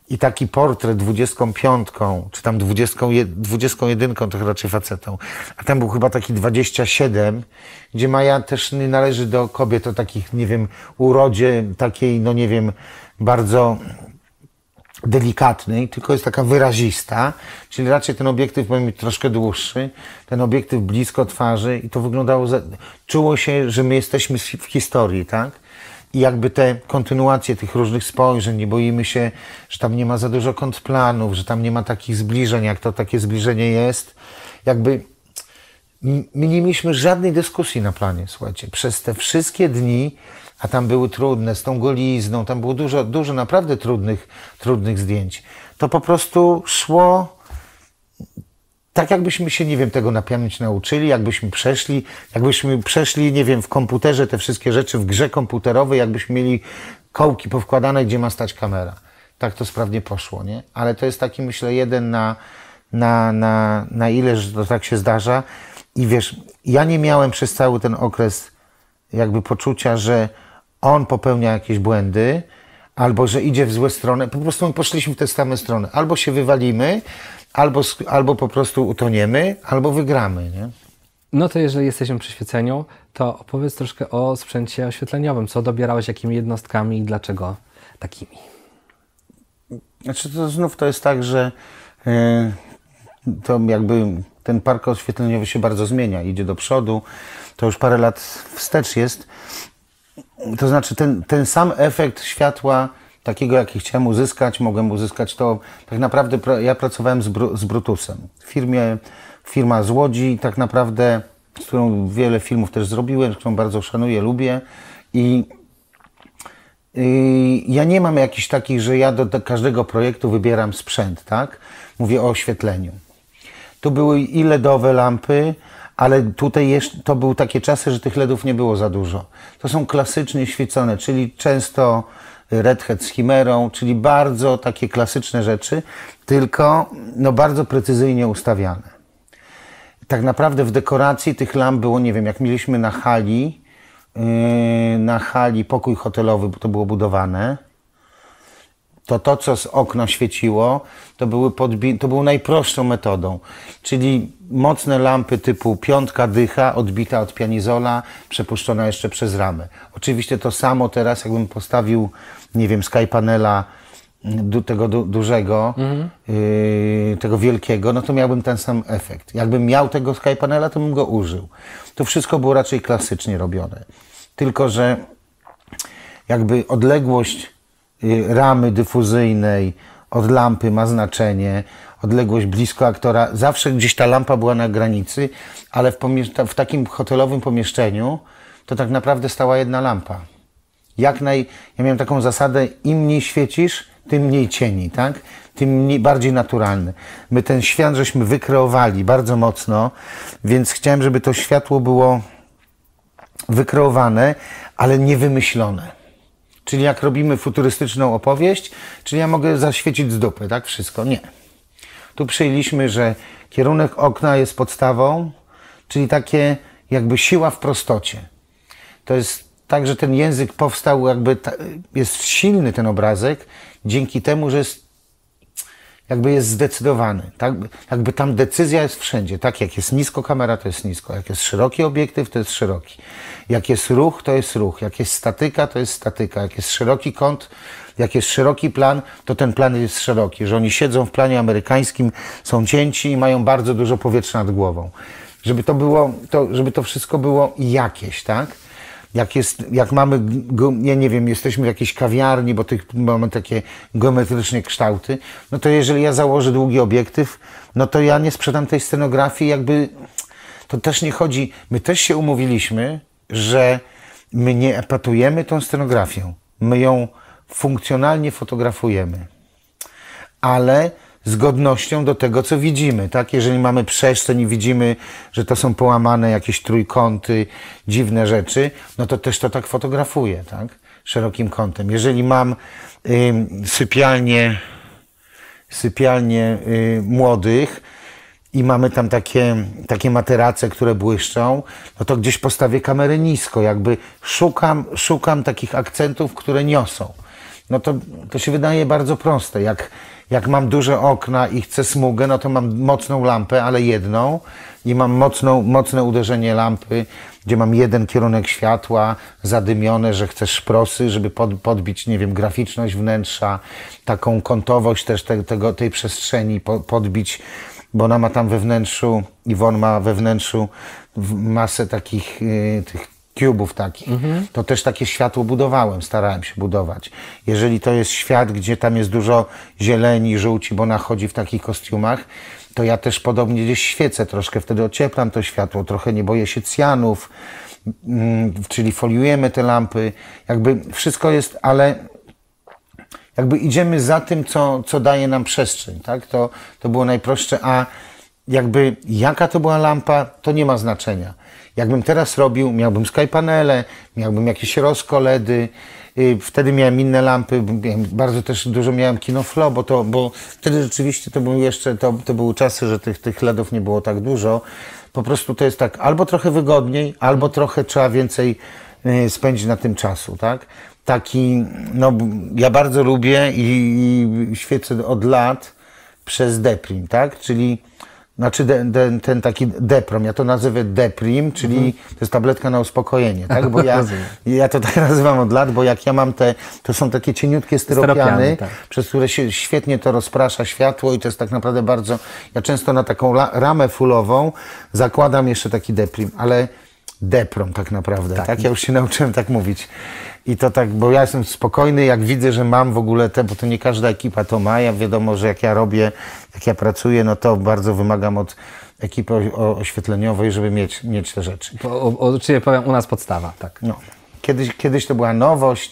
i taki portret dwudziestką piątką, czy tam dwudziestką, dwudziestką jedynką, to raczej facetą, a tam był chyba taki dwadzieścia siedem, gdzie Maja też nie należy do kobiet o takich, nie wiem, urodzie takiej, no nie wiem, bardzo delikatnej, tylko jest taka wyrazista, czyli raczej ten obiektyw powinien być troszkę dłuższy, ten obiektyw blisko twarzy i to wyglądało, za, czuło się, że my jesteśmy w historii, tak? I jakby te kontynuacje tych różnych spojrzeń, nie boimy się, że tam nie ma za dużo kontrplanów, że tam nie ma takich zbliżeń, jak to takie zbliżenie jest. Jakby my nie mieliśmy żadnej dyskusji na planie, słuchajcie, przez te wszystkie dni, a tam były trudne, z tą golizną, tam było dużo, dużo naprawdę trudnych, trudnych zdjęć. To po prostu szło tak, jakbyśmy się, nie wiem, tego na pamięć nauczyli, jakbyśmy przeszli, jakbyśmy przeszli, nie wiem, w komputerze te wszystkie rzeczy, w grze komputerowej, jakbyśmy mieli kołki powkładane, gdzie ma stać kamera. Tak to sprawnie poszło, nie? Ale to jest taki, myślę, jeden na, na, na, na ile, że to tak się zdarza. I wiesz, ja nie miałem przez cały ten okres jakby poczucia, że on popełnia jakieś błędy, albo że idzie w złe strony. Po prostu my poszliśmy w te same strony. Albo się wywalimy, albo, albo po prostu utoniemy, albo wygramy, nie? No to jeżeli jesteśmy przy świeceniu, to opowiedz troszkę o sprzęcie oświetleniowym. Co dobierałeś, jakimi jednostkami i dlaczego takimi? Znaczy to znów to jest tak, że yy, to jakby ten park oświetleniowy się bardzo zmienia, idzie do przodu, to już parę lat wstecz jest. To znaczy ten, ten sam efekt światła, takiego jaki chciałem uzyskać, mogłem uzyskać to, tak naprawdę pra, ja pracowałem z, Bru, z Brutusem. W firmie, firma z Łodzi, tak naprawdę, z którą wiele filmów też zrobiłem, którą bardzo szanuję, lubię i Yy, ja nie mam jakichś takich, że ja do, do każdego projektu wybieram sprzęt, tak? Mówię o oświetleniu. Tu były i ledowe lampy, ale tutaj jeszcze, to były takie czasy, że tych ledów nie było za dużo. To są klasycznie świecone, czyli często Red Hat z chimerą, czyli bardzo takie klasyczne rzeczy, tylko no, bardzo precyzyjnie ustawiane. Tak naprawdę w dekoracji tych lamp było, nie wiem, jak mieliśmy na hali, na hali pokój hotelowy, bo to było budowane, to to, co z okna świeciło, to, były podbi- to było najprostszą metodą. Czyli mocne lampy typu piątka dycha, odbita od pianizola, przepuszczona jeszcze przez ramę. Oczywiście to samo teraz, jakbym postawił, nie wiem, skypanela du- tego du- dużego, mhm. yy, tego wielkiego, no to miałbym ten sam efekt. Jakbym miał tego skypanela, to bym go użył. To wszystko było raczej klasycznie robione. Tylko że jakby odległość ramy dyfuzyjnej od lampy ma znaczenie, odległość blisko aktora, zawsze gdzieś ta lampa była na granicy, ale w, pomiesz- w takim hotelowym pomieszczeniu to tak naprawdę stała jedna lampa. Jak naj... Ja miałem taką zasadę, im mniej świecisz, tym mniej cieni, tak? Tym mniej, bardziej naturalny. My ten świat żeśmy wykreowali bardzo mocno, więc chciałem, żeby to światło było wykreowane, ale nie wymyślone. Czyli jak robimy futurystyczną opowieść, czyli ja mogę zaświecić z dupy, tak? Wszystko. Nie. Tu przyjęliśmy, że kierunek okna jest podstawą, czyli takie jakby siła w prostocie. To jest tak, że ten język powstał jakby, ta, jest silny ten obrazek, dzięki temu, że jest, jakby jest zdecydowany. Tak? Jakby tam decyzja jest wszędzie. Tak jak jest nisko kamera, to jest nisko. Jak jest szeroki obiektyw, to jest szeroki. Jak jest ruch, to jest ruch. Jak jest statyka, to jest statyka. Jak jest szeroki kąt, jak jest szeroki plan, to ten plan jest szeroki. Że oni siedzą w planie amerykańskim, są cięci i mają bardzo dużo powietrza nad głową. Żeby to było, to, żeby to wszystko było jakieś, tak? Jak, jest, jak mamy, ja nie wiem, jesteśmy w jakiejś kawiarni, bo tych, mamy takie geometryczne kształty, no to jeżeli ja założę długi obiektyw, no to ja nie sprzedam tej scenografii, jakby to też nie chodzi, my też się umówiliśmy, że my nie epatujemy tą scenografią, my ją funkcjonalnie fotografujemy, ale z godnością do tego, co widzimy, tak? Jeżeli mamy przestrzeń i widzimy, że to są połamane jakieś trójkąty, dziwne rzeczy, no to też to tak fotografuję, tak? Szerokim kątem. Jeżeli mam y, sypialnię, sypialnię y, młodych i mamy tam takie, takie materace, które błyszczą, no to gdzieś postawię kamerę nisko, jakby szukam, szukam takich akcentów, które niosą. no to, to się wydaje bardzo proste. Jak, jak mam duże okna i chcę smugę, no to mam mocną lampę, ale jedną i mam mocną, mocne uderzenie lampy, gdzie mam jeden kierunek światła, zadymione, że chcę szprosy, żeby pod, podbić, nie wiem, graficzność wnętrza, taką kątowość też te, tego, tej przestrzeni po, podbić, bo ona ma tam we wnętrzu, Iwon ma we wnętrzu masę takich y, tych kubów takich. Mhm. To też takie światło budowałem, starałem się budować. Jeżeli to jest świat, gdzie tam jest dużo zieleni, żółci, bo ona chodzi w takich kostiumach, to ja też podobnie gdzieś świecę troszkę, wtedy ocieplam to światło, trochę nie boję się cjanów, mm, czyli foliujemy te lampy, jakby wszystko jest, ale jakby idziemy za tym, co, co daje nam przestrzeń, tak? To, to było najprostsze, a jakby jaka to była lampa, to nie ma znaczenia. Jakbym teraz robił, miałbym skypanele, miałbym jakieś Rosco L E D y, wtedy miałem inne lampy, bardzo też dużo miałem Kinoflow, bo, to, bo wtedy rzeczywiście to były jeszcze, to, to były czasy, że tych, tych L E Dów nie było tak dużo. Po prostu to jest tak, albo trochę wygodniej, albo trochę trzeba więcej y, spędzić na tym czasu, tak? Taki, no ja bardzo lubię i, i świecę od lat przez Deprim, tak? Czyli Znaczy de, de, ten taki Deprom, ja to nazywam Deprim, czyli mhm. to jest tabletka na uspokojenie, tak? Bo ja, ja to tak nazywam od lat, bo jak ja mam te, to są takie cieniutkie styropiany, styropiany tak. przez które się świetnie to rozprasza światło i to jest tak naprawdę bardzo, ja często na taką la, ramę fullową zakładam jeszcze taki Deprim, ale Deprom tak naprawdę, tak? tak? Ja już się nauczyłem tak mówić. I to tak, bo ja jestem spokojny, jak widzę, że mam w ogóle te, bo to nie każda ekipa to ma. Ja wiadomo, że jak ja robię, jak ja pracuję, no to bardzo wymagam od ekipy oświetleniowej, żeby mieć, mieć te rzeczy. Czyli powiem, u nas podstawa, tak. No. Kiedyś, kiedyś to była nowość.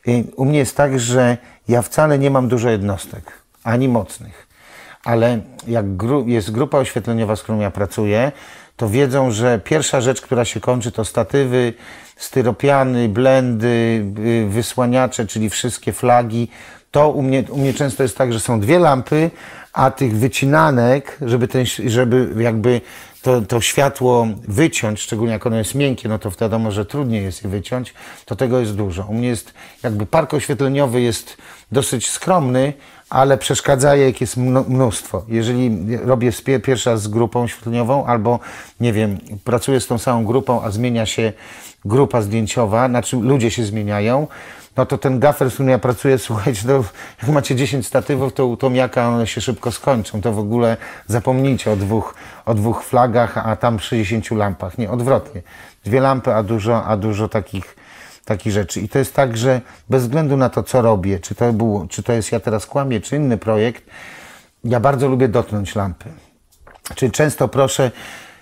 U mnie jest tak, że ja wcale nie mam dużo jednostek, ani mocnych. Ale jak gru, jest grupa oświetleniowa, z którą ja pracuję, to wiedzą, że pierwsza rzecz, która się kończy, to statywy, styropiany, blendy, wysłaniacze, czyli wszystkie flagi. To u mnie, u mnie często jest tak, że są dwie lampy, a tych wycinanek, żeby, ten, żeby jakby to, to światło wyciąć, szczególnie jak ono jest miękkie, no to wiadomo, że trudniej jest je wyciąć, to tego jest dużo. U mnie jest jakby park oświetleniowy jest dosyć skromny, ale przeszkadza, jak jest mnóstwo. Jeżeli robię pierwszy raz z grupą oświetleniową albo, nie wiem, pracuję z tą samą grupą, a zmienia się grupa zdjęciowa, znaczy ludzie się zmieniają, no to ten gafer, z którym ja pracuję, słuchajcie, to jak macie dziesięć statywów, to u Tomiaka one się szybko skończą. To w ogóle zapomnijcie o dwóch, o dwóch flagach, a tam sześćdziesięciu lampach. Nie, odwrotnie. Dwie lampy, a dużo, a dużo takich, takich rzeczy. I to jest tak, że bez względu na to, co robię, czy to było, czy to jest Ja teraz kłamię, czy inny projekt, ja bardzo lubię dotknąć lampy. Czyli często proszę,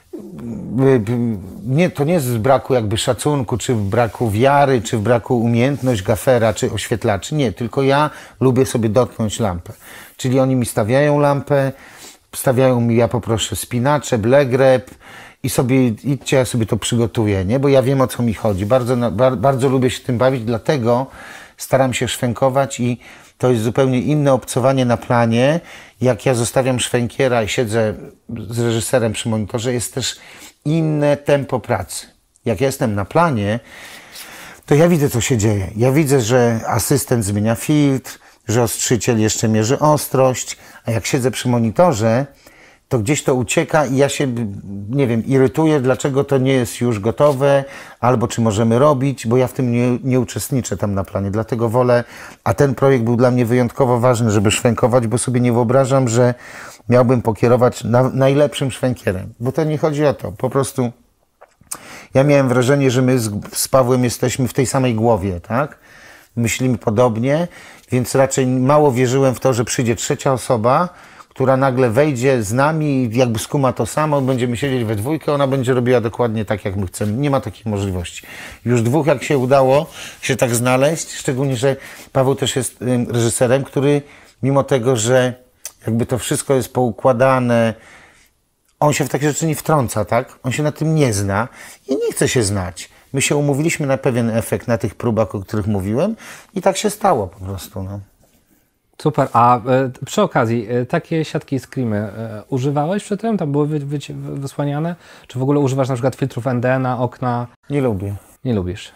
nie, to nie z braku jakby szacunku, czy w braku wiary, czy w braku umiejętności gafera, czy oświetlaczy. Nie, tylko ja lubię sobie dotknąć lampę. Czyli oni mi stawiają lampę, stawiają mi, ja poproszę spinacze, blegrep i sobie idźcie, ja sobie to przygotuję, nie? Bo ja wiem, o co mi chodzi. Bardzo, bardzo lubię się tym bawić, dlatego staram się szwękować i to jest zupełnie inne obcowanie na planie. Jak ja zostawiam szwękiera i siedzę z reżyserem przy monitorze, jest też inne tempo pracy. Jak ja jestem na planie, to ja widzę, co się dzieje. Ja widzę, że asystent zmienia filtr, że ostrzyciel jeszcze mierzy ostrość, a jak siedzę przy monitorze, to gdzieś to ucieka i ja się, nie wiem, irytuję, dlaczego to nie jest już gotowe, albo czy możemy robić, bo ja w tym nie, nie uczestniczę tam na planie, dlatego wolę, a ten projekt był dla mnie wyjątkowo ważny, żeby szwękować, bo sobie nie wyobrażam, że miałbym pokierować na, najlepszym szwękierem, bo to nie chodzi o to, po prostu ja miałem wrażenie, że my z, z Pawłem jesteśmy w tej samej głowie, tak? Myślimy podobnie, więc raczej mało wierzyłem w to, że przyjdzie trzecia osoba, która nagle wejdzie z nami i jakby skuma to samo, będziemy siedzieć we dwójkę, ona będzie robiła dokładnie tak, jak my chcemy. Nie ma takiej możliwości. Już dwóch, jak się udało się tak znaleźć, szczególnie, że Paweł też jest reżyserem, który mimo tego, że jakby to wszystko jest poukładane, on się w takie rzeczy nie wtrąca, tak? On się na tym nie zna i nie chce się znać. My się umówiliśmy na pewien efekt na tych próbach, o których mówiłem i tak się stało po prostu, no. Super, a e, przy okazji, e, takie siatki screamy e, używałeś przy tym? Tam były wy, wy, wysłaniane? Czy w ogóle używasz na przykład filtrów N D na okna? Nie lubię. Nie lubisz?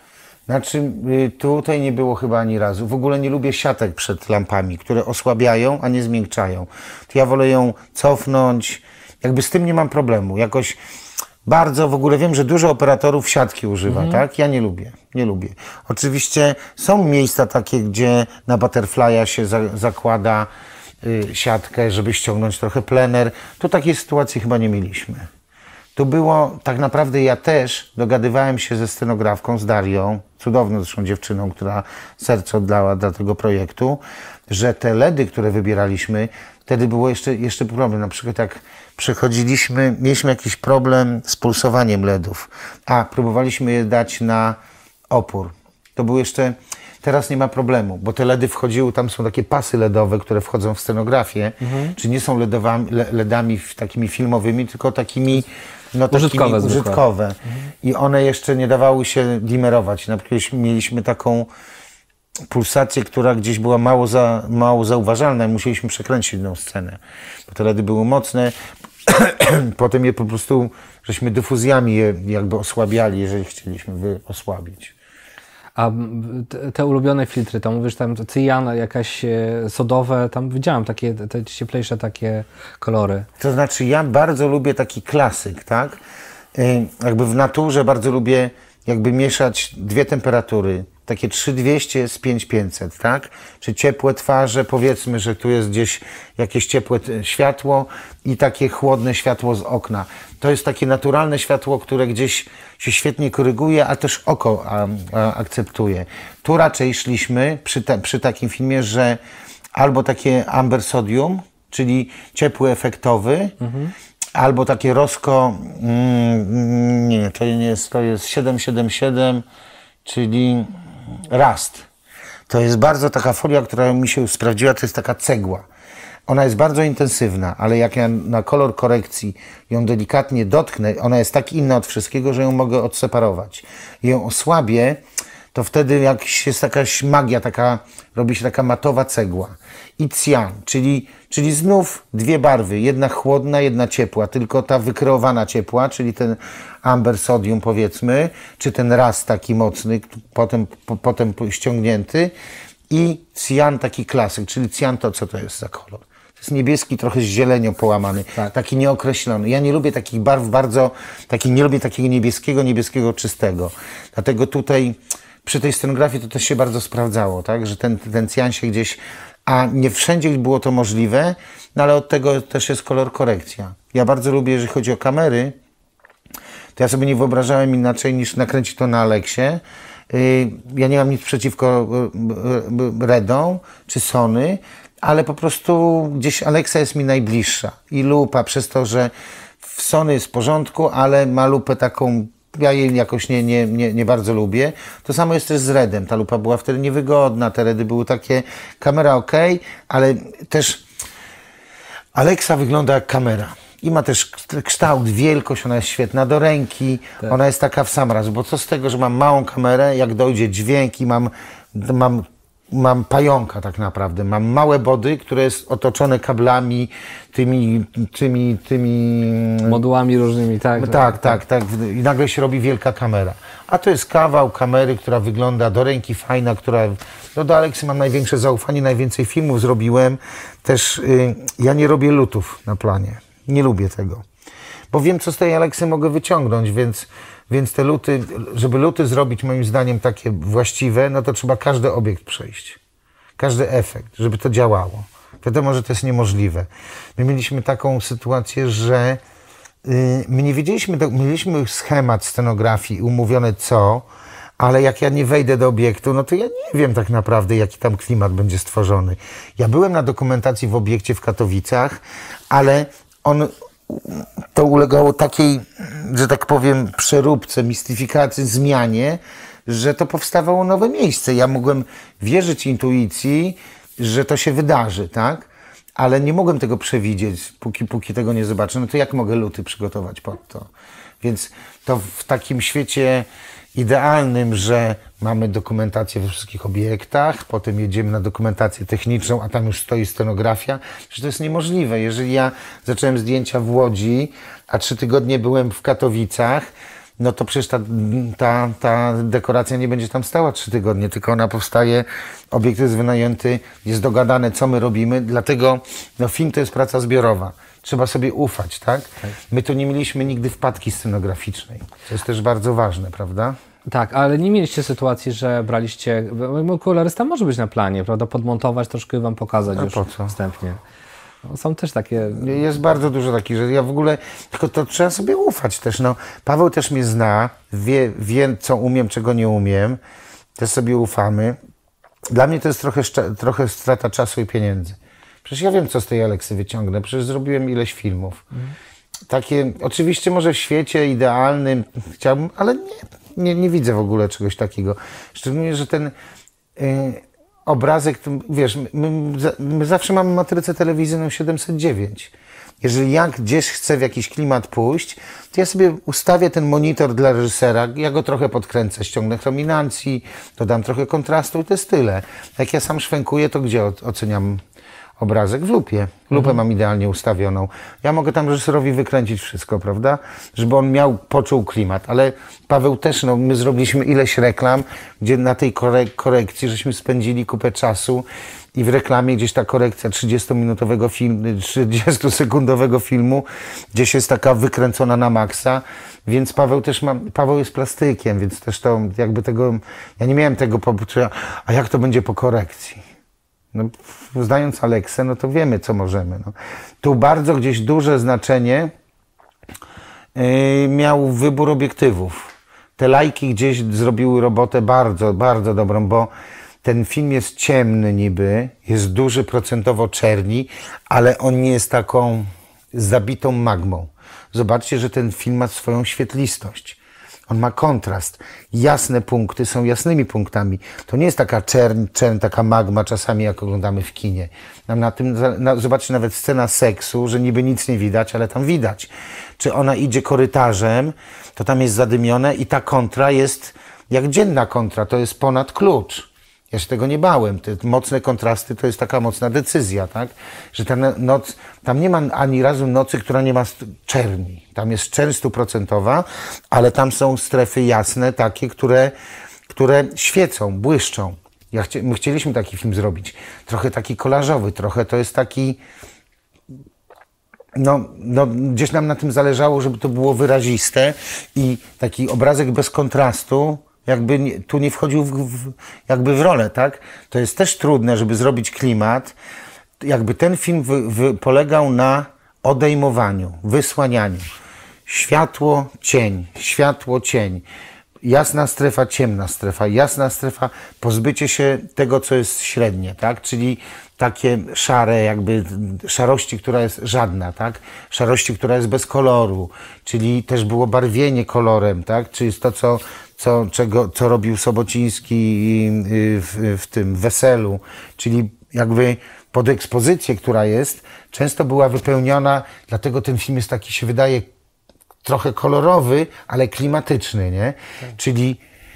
Znaczy, y, tutaj nie było chyba ani razu. W ogóle nie lubię siatek przed lampami, które osłabiają, a nie zmiękczają. To ja wolę ją cofnąć. Jakby z tym nie mam problemu. Jakoś bardzo w ogóle wiem, że dużo operatorów siatki używa, mhm. tak? Ja nie lubię, nie lubię. Oczywiście są miejsca takie, gdzie na Butterfly'a się za, zakłada y, siatkę, żeby ściągnąć trochę plener. Tu takiej sytuacji chyba nie mieliśmy. Tu było, tak naprawdę ja też dogadywałem się ze scenografką, z Darią, cudowną zresztą dziewczyną, która serce oddała dla tego projektu, że te ledy, które wybieraliśmy, wtedy było jeszcze, jeszcze problem. Na przykład jak przechodziliśmy, mieliśmy jakiś problem z pulsowaniem ledów, a próbowaliśmy je dać na opór. To było jeszcze, teraz nie ma problemu, bo te ledy wchodziły, tam są takie pasy ledowe, które wchodzą w scenografię, mhm. czy nie są ledowami, ledami takimi filmowymi, tylko takimi no, użytkowe. Takimi użytkowe. Mhm. I one jeszcze nie dawały się dimerować. Na przykład mieliśmy taką pulsację, która gdzieś była mało, za, mało zauważalna i musieliśmy przekręcić jedną scenę, bo te ledy były mocne. Potem je po prostu, żeśmy dyfuzjami je jakby osłabiali, jeżeli chcieliśmy je osłabić. A te ulubione filtry, to mówisz tam cyjan, jakaś sodowe, tam widziałem takie, te cieplejsze takie kolory. To znaczy ja bardzo lubię taki klasyk, tak? Jakby w naturze bardzo lubię jakby mieszać dwie temperatury. Takie trzy dwieście z pięć pięćset, tak? Czy ciepłe twarze, powiedzmy, że tu jest gdzieś jakieś ciepłe światło i takie chłodne światło z okna. To jest takie naturalne światło, które gdzieś się świetnie koryguje, a też oko a, a, akceptuje. Tu raczej szliśmy przy, ta, przy takim filmie, że albo takie amber sodium, czyli ciepły efektowy, mhm. albo takie Rosco, mm, nie, to nie jest, to jest siedem siedem siedem, czyli Rust. To jest bardzo taka folia, która mi się sprawdziła, to jest taka cegła. Ona jest bardzo intensywna, ale jak ja na kolor korekcji ją delikatnie dotknę, ona jest tak inna od wszystkiego, że ją mogę odseparować. I ją osłabię, to wtedy jak jest jakaś magia, taka, robi się taka matowa cegła. I cyan, czyli, czyli znów dwie barwy, jedna chłodna, jedna ciepła, tylko ta wykreowana ciepła, czyli ten amber sodium powiedzmy, czy ten raz taki mocny, potem, po, potem ściągnięty i cyan taki klasyk, czyli cyan to co to jest za kolor? To jest niebieski, trochę z zielenią połamany, tak. Taki nieokreślony. Ja nie lubię takich barw bardzo, taki, nie lubię takiego niebieskiego, niebieskiego czystego. Dlatego tutaj przy tej scenografii to też się bardzo sprawdzało, tak? Że ten, ten cyan się gdzieś, a nie wszędzie było to możliwe, no ale od tego też jest kolor korekcja. Ja bardzo lubię, jeżeli chodzi o kamery, to ja sobie nie wyobrażałem inaczej niż nakręcić to na Alexie. Ja nie mam nic przeciwko Redom czy Sony, ale po prostu gdzieś Alexa jest mi najbliższa. I lupa przez to, że w Sony jest w porządku, ale ma lupę taką, ja jej jakoś nie, nie, nie, nie bardzo lubię. To samo jest też z Redem. Ta lupa była wtedy niewygodna, te Redy były takie, kamera ok, ale też Alexa wygląda jak kamera. I ma też kształt, wielkość, ona jest świetna do ręki, tak. Ona jest taka w sam raz, bo co z tego, że mam małą kamerę, jak dojdzie dźwięk i mam, mam, mam pająka tak naprawdę, mam małe body, które jest otoczone kablami, tymi, tymi, tymi... modułami różnymi, tak? Tak, tak, tak, tak. I nagle się robi wielka kamera. A to jest kawał kamery, która wygląda do ręki, fajna, która... No do Alexy mam największe zaufanie, najwięcej filmów zrobiłem. Też yy, ja nie robię lutów na planie. Nie lubię tego, bo wiem, co z tej Alexy mogę wyciągnąć, więc, więc te luty, żeby luty zrobić moim zdaniem takie właściwe, no to trzeba każdy obiekt przejść, każdy efekt, żeby to działało. Wiadomo, że to jest niemożliwe. My mieliśmy taką sytuację, że yy, my nie wiedzieliśmy, mieliśmy schemat scenografii, umówione co, ale jak ja nie wejdę do obiektu, no to ja nie wiem tak naprawdę, jaki tam klimat będzie stworzony. Ja byłem na dokumentacji w obiekcie w Katowicach, ale on, to ulegało takiej, że tak powiem, przeróbce, mistyfikacji, zmianie, że to powstawało nowe miejsce. Ja mogłem wierzyć intuicji, że to się wydarzy, tak? Ale nie mogłem tego przewidzieć, póki, póki tego nie zobaczę. No to jak mogę luty przygotować pod to? Więc to w takim świecie idealnym, że mamy dokumentację we wszystkich obiektach, potem jedziemy na dokumentację techniczną, a tam już stoi scenografia, że to jest niemożliwe. Jeżeli ja zacząłem zdjęcia w Łodzi, a trzy tygodnie byłem w Katowicach, no to przecież ta, ta, ta dekoracja nie będzie tam stała trzy tygodnie, tylko ona powstaje, obiekt jest wynajęty, jest dogadane, co my robimy, dlatego no, film to jest praca zbiorowa. Trzeba sobie ufać, tak? tak? My tu nie mieliśmy nigdy wpadki scenograficznej. To jest też bardzo ważne, prawda? Tak, ale nie mieliście sytuacji, że braliście, bo kolorysta może być na planie, prawda? Podmontować, troszkę wam pokazać A już po co? wstępnie. No, są też takie... Jest bardzo dużo takich, że ja w ogóle, tylko to trzeba sobie ufać też. No, Paweł też mnie zna, wie, wie co umiem, czego nie umiem. Też sobie ufamy. Dla mnie to jest trochę, trochę strata czasu i pieniędzy. Przecież ja wiem, co z tej Aleksy wyciągnę. Przecież zrobiłem ileś filmów. Mm. Takie, oczywiście może w świecie idealnym chciałbym, ale nie, nie, nie widzę w ogóle czegoś takiego. Szczególnie, że ten y, obrazek, to, wiesz, my, my zawsze mamy matrycę telewizyjną siedemset dziewięć. Jeżeli ja gdzieś chcę w jakiś klimat pójść, to ja sobie ustawię ten monitor dla reżysera, ja go trochę podkręcę, ściągnę chrominancji, dodam trochę kontrastu i to jest tyle. Jak ja sam szwękuję, to gdzie oceniam obrazek? W lupie. Lupę mhm. mam idealnie ustawioną. Ja mogę tam reżyserowi wykręcić wszystko, prawda? Żeby on miał, poczuł klimat. Ale Paweł też, no my zrobiliśmy ileś reklam, gdzie na tej korek korekcji żeśmy spędzili kupę czasu i w reklamie gdzieś ta korekcja trzydziestominutowego filmu, trzydziestosekundowego filmu gdzieś jest taka wykręcona na maksa, więc Paweł też ma, Paweł jest plastykiem, więc też to jakby tego, ja nie miałem tego poczucia, a jak to będzie po korekcji? No, znając Aleksę, no to wiemy, co możemy. No. Tu bardzo gdzieś duże znaczenie yy, miał wybór obiektywów. Te lajki gdzieś zrobiły robotę bardzo, bardzo dobrą, bo ten film jest ciemny niby, jest duży procentowo czerni, ale on nie jest taką zabitą magmą. Zobaczcie, że ten film ma swoją świetlistość. On ma kontrast. Jasne punkty są jasnymi punktami. To nie jest taka czerń, czerń, taka magma czasami, jak oglądamy w kinie. Nam na tym, na, zobaczcie nawet scena seksu, że niby nic nie widać, ale tam widać. Czy ona idzie korytarzem, to tam jest zadymione i ta kontra jest jak dzienna kontra. To jest ponad klucz. Ja się tego nie bałem. Te mocne kontrasty to jest taka mocna decyzja, tak? Że ta noc, tam nie ma ani razu nocy, która nie ma czerni. Tam jest czerń stuprocentowa, ale tam są strefy jasne, takie, które, które świecą, błyszczą. Ja chci my chcieliśmy taki film zrobić. Trochę taki kolażowy, trochę to jest taki... No, no, gdzieś nam na tym zależało, żeby to było wyraziste i taki obrazek bez kontrastu, jakby nie, tu nie wchodził w, w, jakby w rolę, tak? To jest też trudne, żeby zrobić klimat. Jakby ten film wy, wy, polegał na odejmowaniu, wysłanianiu. Światło, cień, światło, cień. Jasna strefa, ciemna strefa, jasna strefa, pozbycie się tego, co jest średnie, tak? Czyli takie szare, jakby szarości, która jest żadna, tak? Szarości, która jest bez koloru, czyli też było barwienie kolorem, tak? Czyli jest to, co, co, czego, co robił Sobociński w, w tym Weselu, czyli jakby podekspozycję, która jest, często była wypełniona, dlatego ten film jest taki, się wydaje, trochę kolorowy, ale klimatyczny, nie? Tak. Czyli,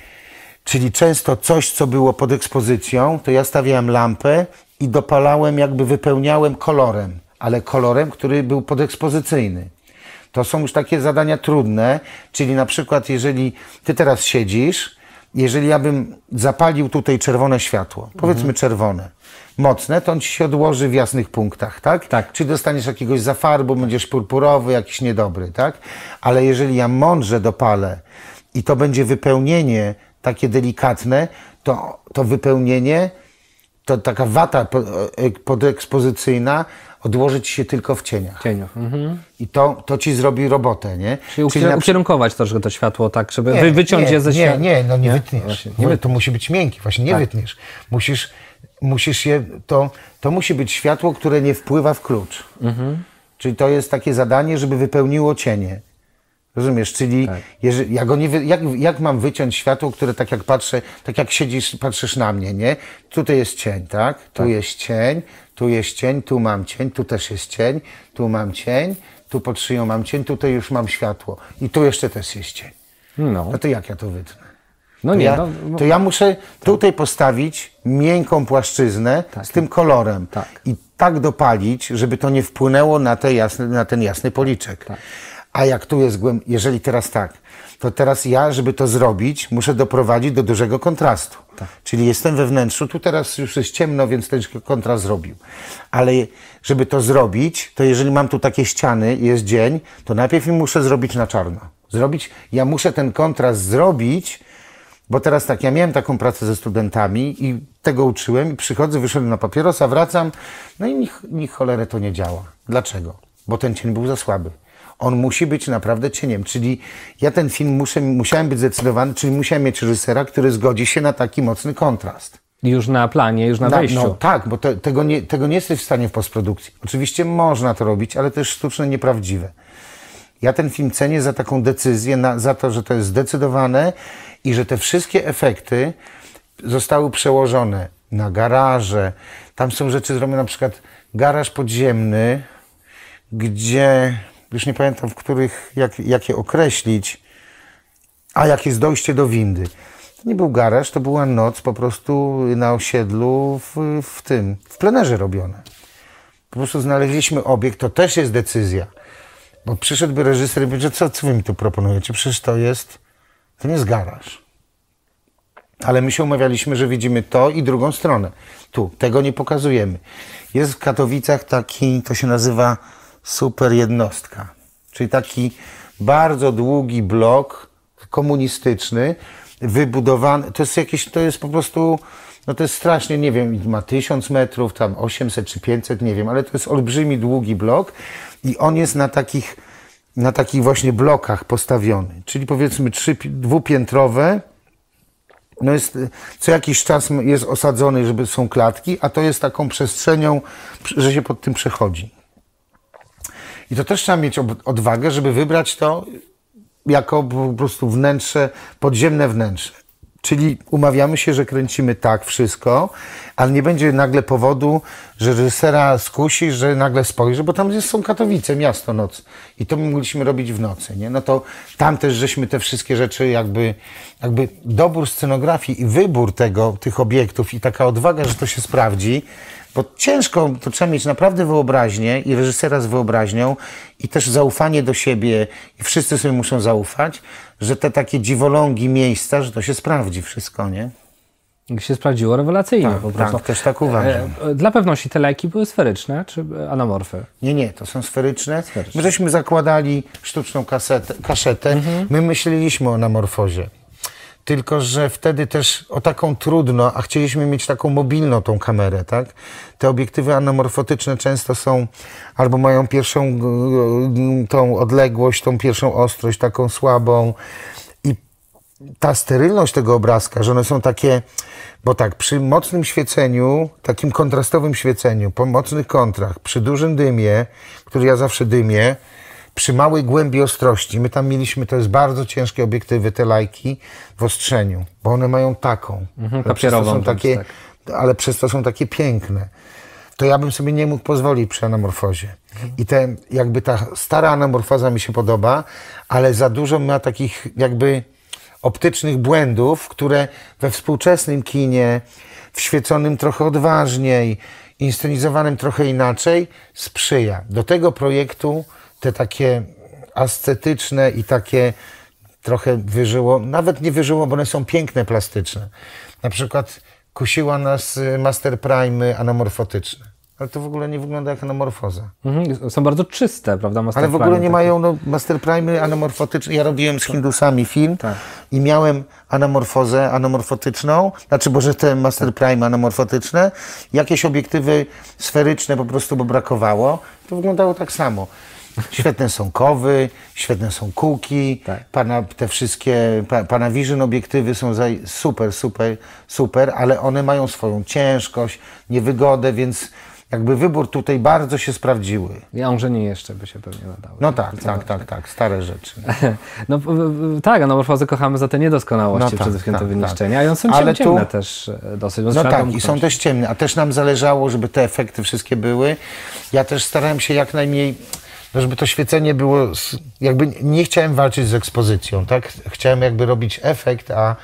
czyli często coś, co było pod ekspozycją, to ja stawiałem lampę i dopalałem, jakby wypełniałem kolorem, ale kolorem, który był podekspozycyjny. To są już takie zadania trudne, czyli na przykład jeżeli ty teraz siedzisz, jeżeli ja bym zapalił tutaj czerwone światło, powiedzmy mhm. czerwone, mocne, to on ci się odłoży w jasnych punktach, tak? Tak. Czy dostaniesz jakiegoś zafarbu, będziesz purpurowy, jakiś niedobry, tak? Ale jeżeli ja mądrze dopalę i to będzie wypełnienie takie delikatne, to, to wypełnienie, to taka wata podekspozycyjna odłoży ci się tylko w cieniach. Cieniach. Mhm. I to, to ci zrobi robotę, nie? Czyli, Czyli na... ukierunkować troszkę to światło, tak, żeby nie, wy, wyciąć nie, je ze światła. Nie, nie, no nie, nie? wytniesz. No nie, to musi być miękkie, właśnie nie tak. wytniesz. Musisz, musisz je, to, to musi być światło, które nie wpływa w klucz. Mhm. Czyli to jest takie zadanie, żeby wypełniło cienie. Rozumiesz? Czyli tak. jeżeli, ja go nie wy, jak, jak mam wyciąć światło, które tak jak patrzę, tak jak siedzisz, patrzysz na mnie, nie? Tutaj jest cień, tak? Tu tak. jest cień, tu jest cień, tu mam cień, tu też jest cień, tu mam cień, tu pod szyją mam cień, tutaj już mam światło i tu jeszcze też jest cień. No, no to jak ja to wytnę? No to nie, ja, no, to ja muszę tak. tutaj postawić miękką płaszczyznę tak. z tym kolorem tak. i tak dopalić, żeby to nie wpłynęło na, te jasne, na ten jasny policzek. Tak. A jak tu jest głęb... jeżeli teraz tak, to teraz ja, żeby to zrobić, muszę doprowadzić do dużego kontrastu. Tak. Czyli jestem we wnętrzu, tu teraz już jest ciemno, więc ten kontrast zrobił. Ale żeby to zrobić, to jeżeli mam tu takie ściany i jest dzień, to najpierw im muszę zrobić na czarno. Zrobić, ja muszę ten kontrast zrobić, bo teraz tak, ja miałem taką pracę ze studentami i tego uczyłem i przychodzę, wyszedłem na papierosa, wracam, no i nich, nich cholerę to nie działa. Dlaczego? Bo ten cień był za słaby. On musi być naprawdę cieniem, czyli ja ten film muszę, musiałem być zdecydowany, czyli musiałem mieć reżysera, który zgodzi się na taki mocny kontrast. Już na planie, już na, na wejściu. No tak, bo te, tego, nie, tego nie jesteś w stanie w postprodukcji. Oczywiście można to robić, ale to jest sztuczne, nieprawdziwe. Ja ten film cenię za taką decyzję, na, za to, że to jest zdecydowane i że te wszystkie efekty zostały przełożone na garaże. Tam są rzeczy zrobione, na przykład garaż podziemny, gdzie, już nie pamiętam w których, jak, jak je określić, a jak jest dojście do windy. To nie był garaż, to była noc po prostu na osiedlu w, w tym, w plenerze robione. Po prostu znaleźliśmy obiekt, to też jest decyzja. Bo przyszedłby reżyser i powiedział, co, co wy mi tu proponujecie? Przecież to jest, to nie jest garaż. Ale my się umawialiśmy, że widzimy to i drugą stronę. Tu, tego nie pokazujemy. Jest w Katowicach taki, to się nazywa super jednostka. Czyli taki bardzo długi blok komunistyczny, wybudowany, to jest jakieś, to jest po prostu, no to jest strasznie, nie wiem, ma tysiąc metrów, tam osiemset czy pięćset, nie wiem, ale to jest olbrzymi, długi blok i on jest na takich, na takich właśnie blokach postawiony, czyli powiedzmy trzy, dwupiętrowe, no jest, co jakiś czas jest osadzony, żeby są klatki, a to jest taką przestrzenią, że się pod tym przechodzi. I to też trzeba mieć odwagę, żeby wybrać to jako po prostu wnętrze, podziemne wnętrze. Czyli umawiamy się, że kręcimy tak wszystko, ale nie będzie nagle powodu, że reżysera skusi, że nagle spojrzy, bo tam jest, są Katowice, miasto, noc. I to my mogliśmy robić w nocy, nie? No to tam też żeśmy te wszystkie rzeczy jakby, jakby dobór scenografii i wybór tego, tych obiektów i taka odwaga, że to się sprawdzi, bo ciężko, to trzeba mieć naprawdę wyobraźnię i reżysera z wyobraźnią i też zaufanie do siebie i wszyscy sobie muszą zaufać, że te takie dziwolągi miejsca, że to się sprawdzi wszystko, nie? I się sprawdziło rewelacyjnie Tak, po prostu. tak, też tak uważam. Dla pewności te leki były sferyczne czy anamorfy? Nie, nie, to są sferyczne. Sferyczne. My żeśmy zakładali sztuczną kasetę, kaszetę, mhm. My myśleliśmy o anamorfozie. Tylko że wtedy też o taką trudno, a chcieliśmy mieć taką mobilną tą kamerę, tak? Te obiektywy anamorfotyczne często są, albo mają pierwszą tą odległość, tą pierwszą ostrość taką słabą i ta sterylność tego obrazka, że one są takie, bo tak, przy mocnym świeceniu, takim kontrastowym świeceniu, po mocnych kontrach, przy dużym dymie, który ja zawsze dymię, przy małej głębi ostrości, my tam mieliśmy, to jest bardzo ciężkie obiektywy, te lajki w ostrzeniu, bo one mają taką, mhm, ale, przez to są takie, tak. ale przez to są takie piękne. To ja bym sobie nie mógł pozwolić przy anamorfozie. Mhm. I te, jakby ta stara anamorfoza mi się podoba, ale za dużo ma takich jakby optycznych błędów, które we współczesnym kinie, wświeconym trochę odważniej, inscenizowanym trochę inaczej, sprzyja. Do tego projektu te takie ascetyczne i takie trochę wyżyło, nawet nie wyżyło, bo one są piękne, plastyczne. Na przykład kusiła nas Master Prime anamorfotyczne. Ale to w ogóle nie wygląda jak anamorfoza. Mhm, są bardzo czyste, prawda? Master Ale w ogóle Prime, nie takie... mają no, Master Prime anamorfotyczne. Ja robiłem z Hindusami film tak. I miałem anamorfozę anamorfotyczną, znaczy, boże, te Master Prime anamorfotyczne. Jakieś obiektywy sferyczne po prostu, bo brakowało. To wyglądało tak samo. Świetne są kowy, świetne są kółki, tak. pana, te wszystkie pa, Panavision obiektywy są za, super, super, super, ale one mają swoją ciężkość, niewygodę, więc jakby wybór tutaj bardzo się sprawdziły. Jąże nie jeszcze by się pewnie nadały. No tak, tak, tak, tak, stare rzeczy. No tak, anamorfozy kochamy za te niedoskonałości, no tak, przede wszystkim tak, te wyniszczenia, tak. i one są ale ciemne tu, też dosyć. No tak, i są też ciemne, a też nam zależało, żeby te efekty wszystkie były. Ja też starałem się jak najmniej, żeby to świecenie było, jakby nie chciałem walczyć z ekspozycją, tak? Chciałem jakby robić efekt, a,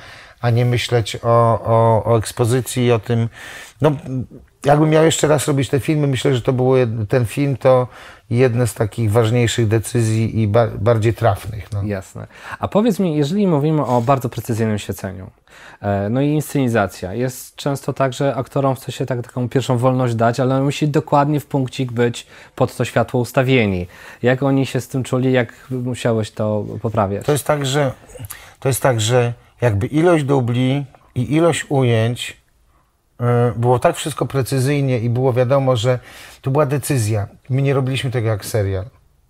a nie myśleć o, o, o ekspozycji, o tym, no jakbym miał jeszcze raz robić te filmy, myślę, że to było, ten film to jedne z takich ważniejszych decyzji i ba bardziej trafnych. No. Jasne. A powiedz mi, jeżeli mówimy o bardzo precyzyjnym świeceniu, no i inscenizacja, jest często tak, że aktorom chce się tak, taką pierwszą wolność dać, ale musi dokładnie w punkcik być pod to światło ustawieni. Jak oni się z tym czuli, jak musiałeś to poprawiać? To jest tak, że, to jest tak, że jakby ilość dubli i ilość ujęć yy, było tak wszystko precyzyjnie i było wiadomo, że to była decyzja. My nie robiliśmy tego jak serial.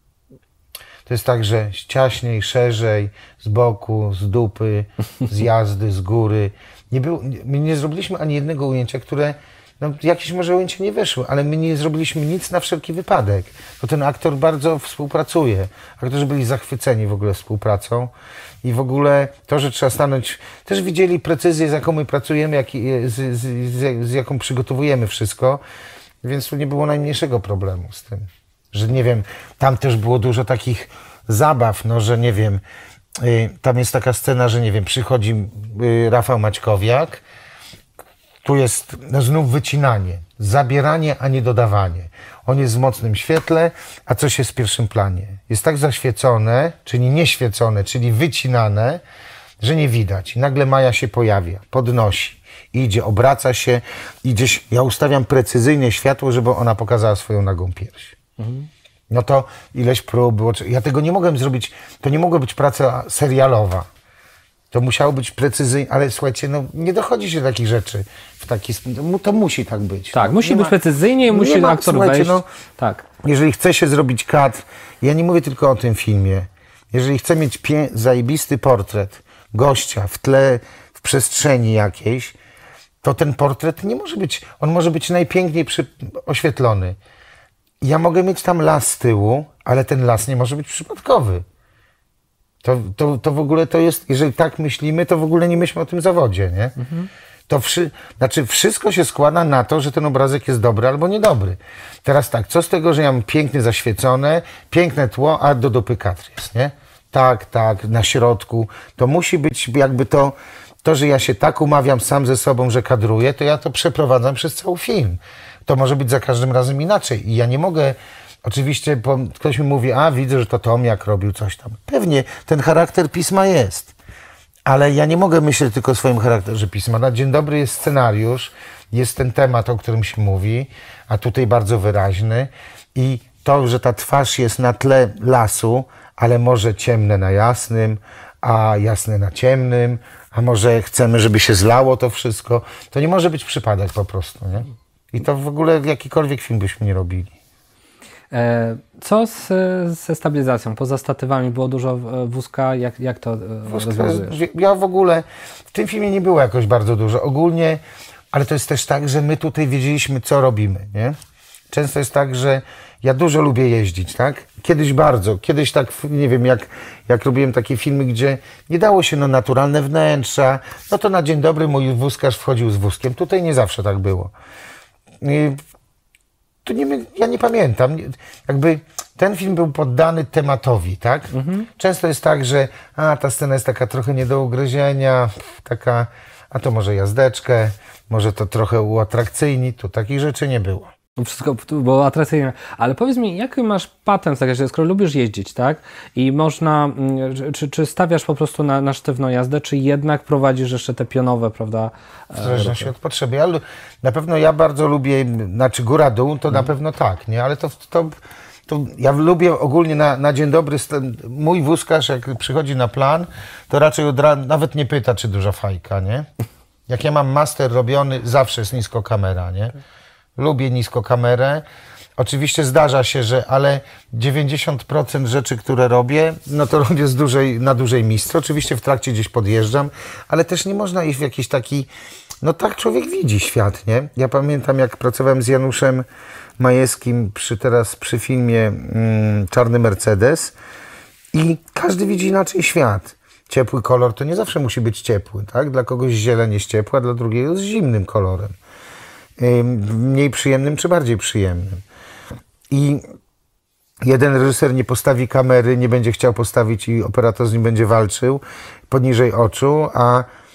To jest tak, że ciaśniej, szerzej, z boku, z dupy, z jazdy, z góry. Nie było, my nie zrobiliśmy ani jednego ujęcia, które, no jakieś może ujęcie nie weszły, ale my nie zrobiliśmy nic na wszelki wypadek. Bo ten aktor bardzo współpracuje. Aktorzy byli zachwyceni w ogóle współpracą i w ogóle to, że trzeba stanąć, też widzieli precyzję, z jaką my pracujemy, jak, z, z, z, z jaką przygotowujemy wszystko, więc tu nie było najmniejszego problemu z tym. Że nie wiem, tam też było dużo takich zabaw, no że nie wiem, y, tam jest taka scena, że nie wiem, przychodzi y, Rafał Maćkowiak, tu jest no, znów wycinanie, zabieranie, a nie dodawanie. On jest w mocnym świetle, a coś jest w pierwszym planie. Jest tak zaświecone, czyli nieświecone, czyli wycinane, że nie widać. I nagle Maja się pojawia, podnosi, idzie, obraca się i gdzieś ja ustawiam precyzyjnie światło, żeby ona pokazała swoją nagą pierś. Mhm. No to ileś prób było. Ja tego nie mogłem zrobić, to nie mogła być praca serialowa. To musiało być precyzyjnie, ale słuchajcie, no nie dochodzi się do takich rzeczy w taki no, to musi tak być. Tak, no, musi być ma, precyzyjnie i musi ma, aktor wejść. No, tak. Jeżeli chce się zrobić kat, ja nie mówię tylko o tym filmie. Jeżeli chcę mieć pie, zajebisty portret gościa w tle, w przestrzeni jakiejś, to ten portret nie może być, on może być najpiękniej przy, oświetlony. Ja mogę mieć tam las z tyłu, ale ten las nie może być przypadkowy. To, to, to w ogóle to jest, jeżeli tak myślimy, to w ogóle nie myślmy o tym zawodzie, nie? Mhm. To wszy, znaczy wszystko się składa na to, że ten obrazek jest dobry albo niedobry. Teraz tak, co z tego, że ja mam pięknie zaświecone, piękne tło, a do dupy kadr jest, nie? Tak, tak, na środku. To musi być jakby to, to, że ja się tak umawiam sam ze sobą, że kadruję, to ja to przeprowadzam przez cały film. To może być za każdym razem inaczej. I ja nie mogę, oczywiście bo ktoś mi mówi, a widzę, że to Tomiak robił coś tam. Pewnie ten charakter pisma jest. Ale ja nie mogę myśleć tylko o swoim charakterze pisma. Na dzień dobry jest scenariusz, jest ten temat, o którym się mówi, a tutaj bardzo wyraźny. I to, że ta twarz jest na tle lasu, ale może ciemne na jasnym, a jasne na ciemnym, a może chcemy, żeby się zlało to wszystko. To nie może być przypadek po prostu, nie? I to w ogóle jakikolwiek film byśmy nie robili. Co z, ze stabilizacją? Poza statywami było dużo wózka. Jak, jak to Wózka, rozwiązujesz? Ja w ogóle, w tym filmie nie było jakoś bardzo dużo. Ogólnie, ale to jest też tak, że my tutaj wiedzieliśmy, co robimy, nie? Często jest tak, że ja dużo lubię jeździć, tak? Kiedyś bardzo. Kiedyś tak, nie wiem, jak, jak robiłem takie filmy, gdzie nie dało się, no, naturalne wnętrza, no to na dzień dobry mój wózkarz wchodził z wózkiem. Tutaj nie zawsze tak było. Tu nie, ja nie pamiętam. Jakby ten film był poddany tematowi, tak? Mhm. Często jest tak, że a, ta scena jest taka trochę nie do ugryzienia, taka, a to może jazdeczkę, może to trochę uatrakcyjni. Tu takich rzeczy nie było. Wszystko było atrakcyjne. Ale powiedz mi, jaki masz patent, tak, że skoro lubisz jeździć, tak? I można, czy, czy stawiasz po prostu na, na sztywną jazdę, czy jednak prowadzisz jeszcze te pionowe, prawda? W zależności od potrzeby. Ja, na pewno ja bardzo lubię, znaczy góra-dół, to hmm. na pewno tak, nie? Ale to, to, to ja lubię ogólnie na, na dzień dobry, mój wózkarz jak przychodzi na plan, to raczej od razu nawet nie pyta, czy duża fajka, nie? Jak ja mam master robiony, zawsze jest nisko kamera, nie? Lubię nisko kamerę. Oczywiście zdarza się, że ale dziewięćdziesiąt procent rzeczy, które robię, no to robię z dużej, na dużej misce. Oczywiście w trakcie gdzieś podjeżdżam, ale też nie można iść w jakiś taki, no tak człowiek widzi świat, nie? Ja pamiętam, jak pracowałem z Januszem Majewskim przy, teraz przy filmie mm, Czarny Mercedes i każdy widzi inaczej świat. Ciepły kolor to nie zawsze musi być ciepły, tak? Dla kogoś zieleń jest ciepła, dla drugiego jest zimnym kolorem. Mniej przyjemnym czy bardziej przyjemnym. I jeden reżyser nie postawi kamery, nie będzie chciał postawić i operator z nim będzie walczył poniżej oczu, a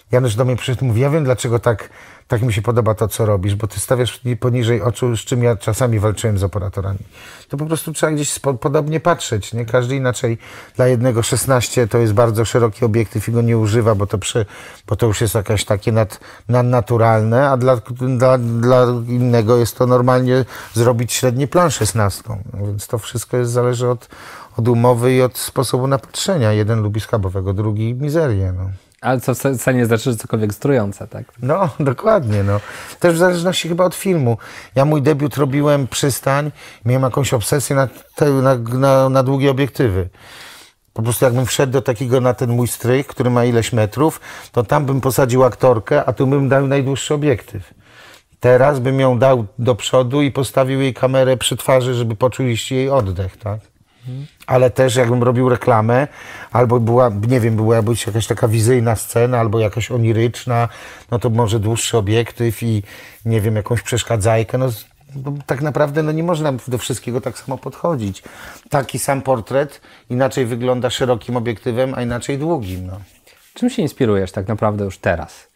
Janusz do mnie przyszedł i mówi, ja wiem, dlaczego tak, tak mi się podoba to, co robisz, bo ty stawiasz poniżej oczu, z czym ja czasami walczyłem z operatorami. To po prostu trzeba gdzieś spo, podobnie patrzeć, nie? Każdy inaczej. Dla jednego szesnaście to jest bardzo szeroki obiektyw i go nie używa, bo to, przy, bo to już jest jakieś takie nad, nadnaturalne, a dla, dla, dla innego jest to normalnie zrobić średni plan szesnastką. No więc to wszystko jest, zależy od, od umowy i od sposobu na patrzenia. Jeden lubi schabowego, drugi mizerię. No. Ale co wcale nie znaczy, że cokolwiek strujące, tak? No, dokładnie. No. Też w zależności chyba od filmu. Ja mój debiut robiłem Przystań, miałem jakąś obsesję na, te, na, na, na długie obiektywy. Po prostu jakbym wszedł do takiego na ten mój strych, który ma ileś metrów, to tam bym posadził aktorkę, a tu bym dał najdłuższy obiektyw. Teraz bym ją dał do przodu i postawił jej kamerę przy twarzy, żeby poczuliście jej oddech, tak? Ale też jakbym robił reklamę, albo była, nie wiem, była być jakaś taka wizyjna scena, albo jakaś oniryczna, no to może dłuższy obiektyw i nie wiem, jakąś przeszkadzajkę. No, no tak naprawdę no nie można do wszystkiego tak samo podchodzić. Taki sam portret inaczej wygląda szerokim obiektywem, a inaczej długim. No. Czym się inspirujesz tak naprawdę już teraz?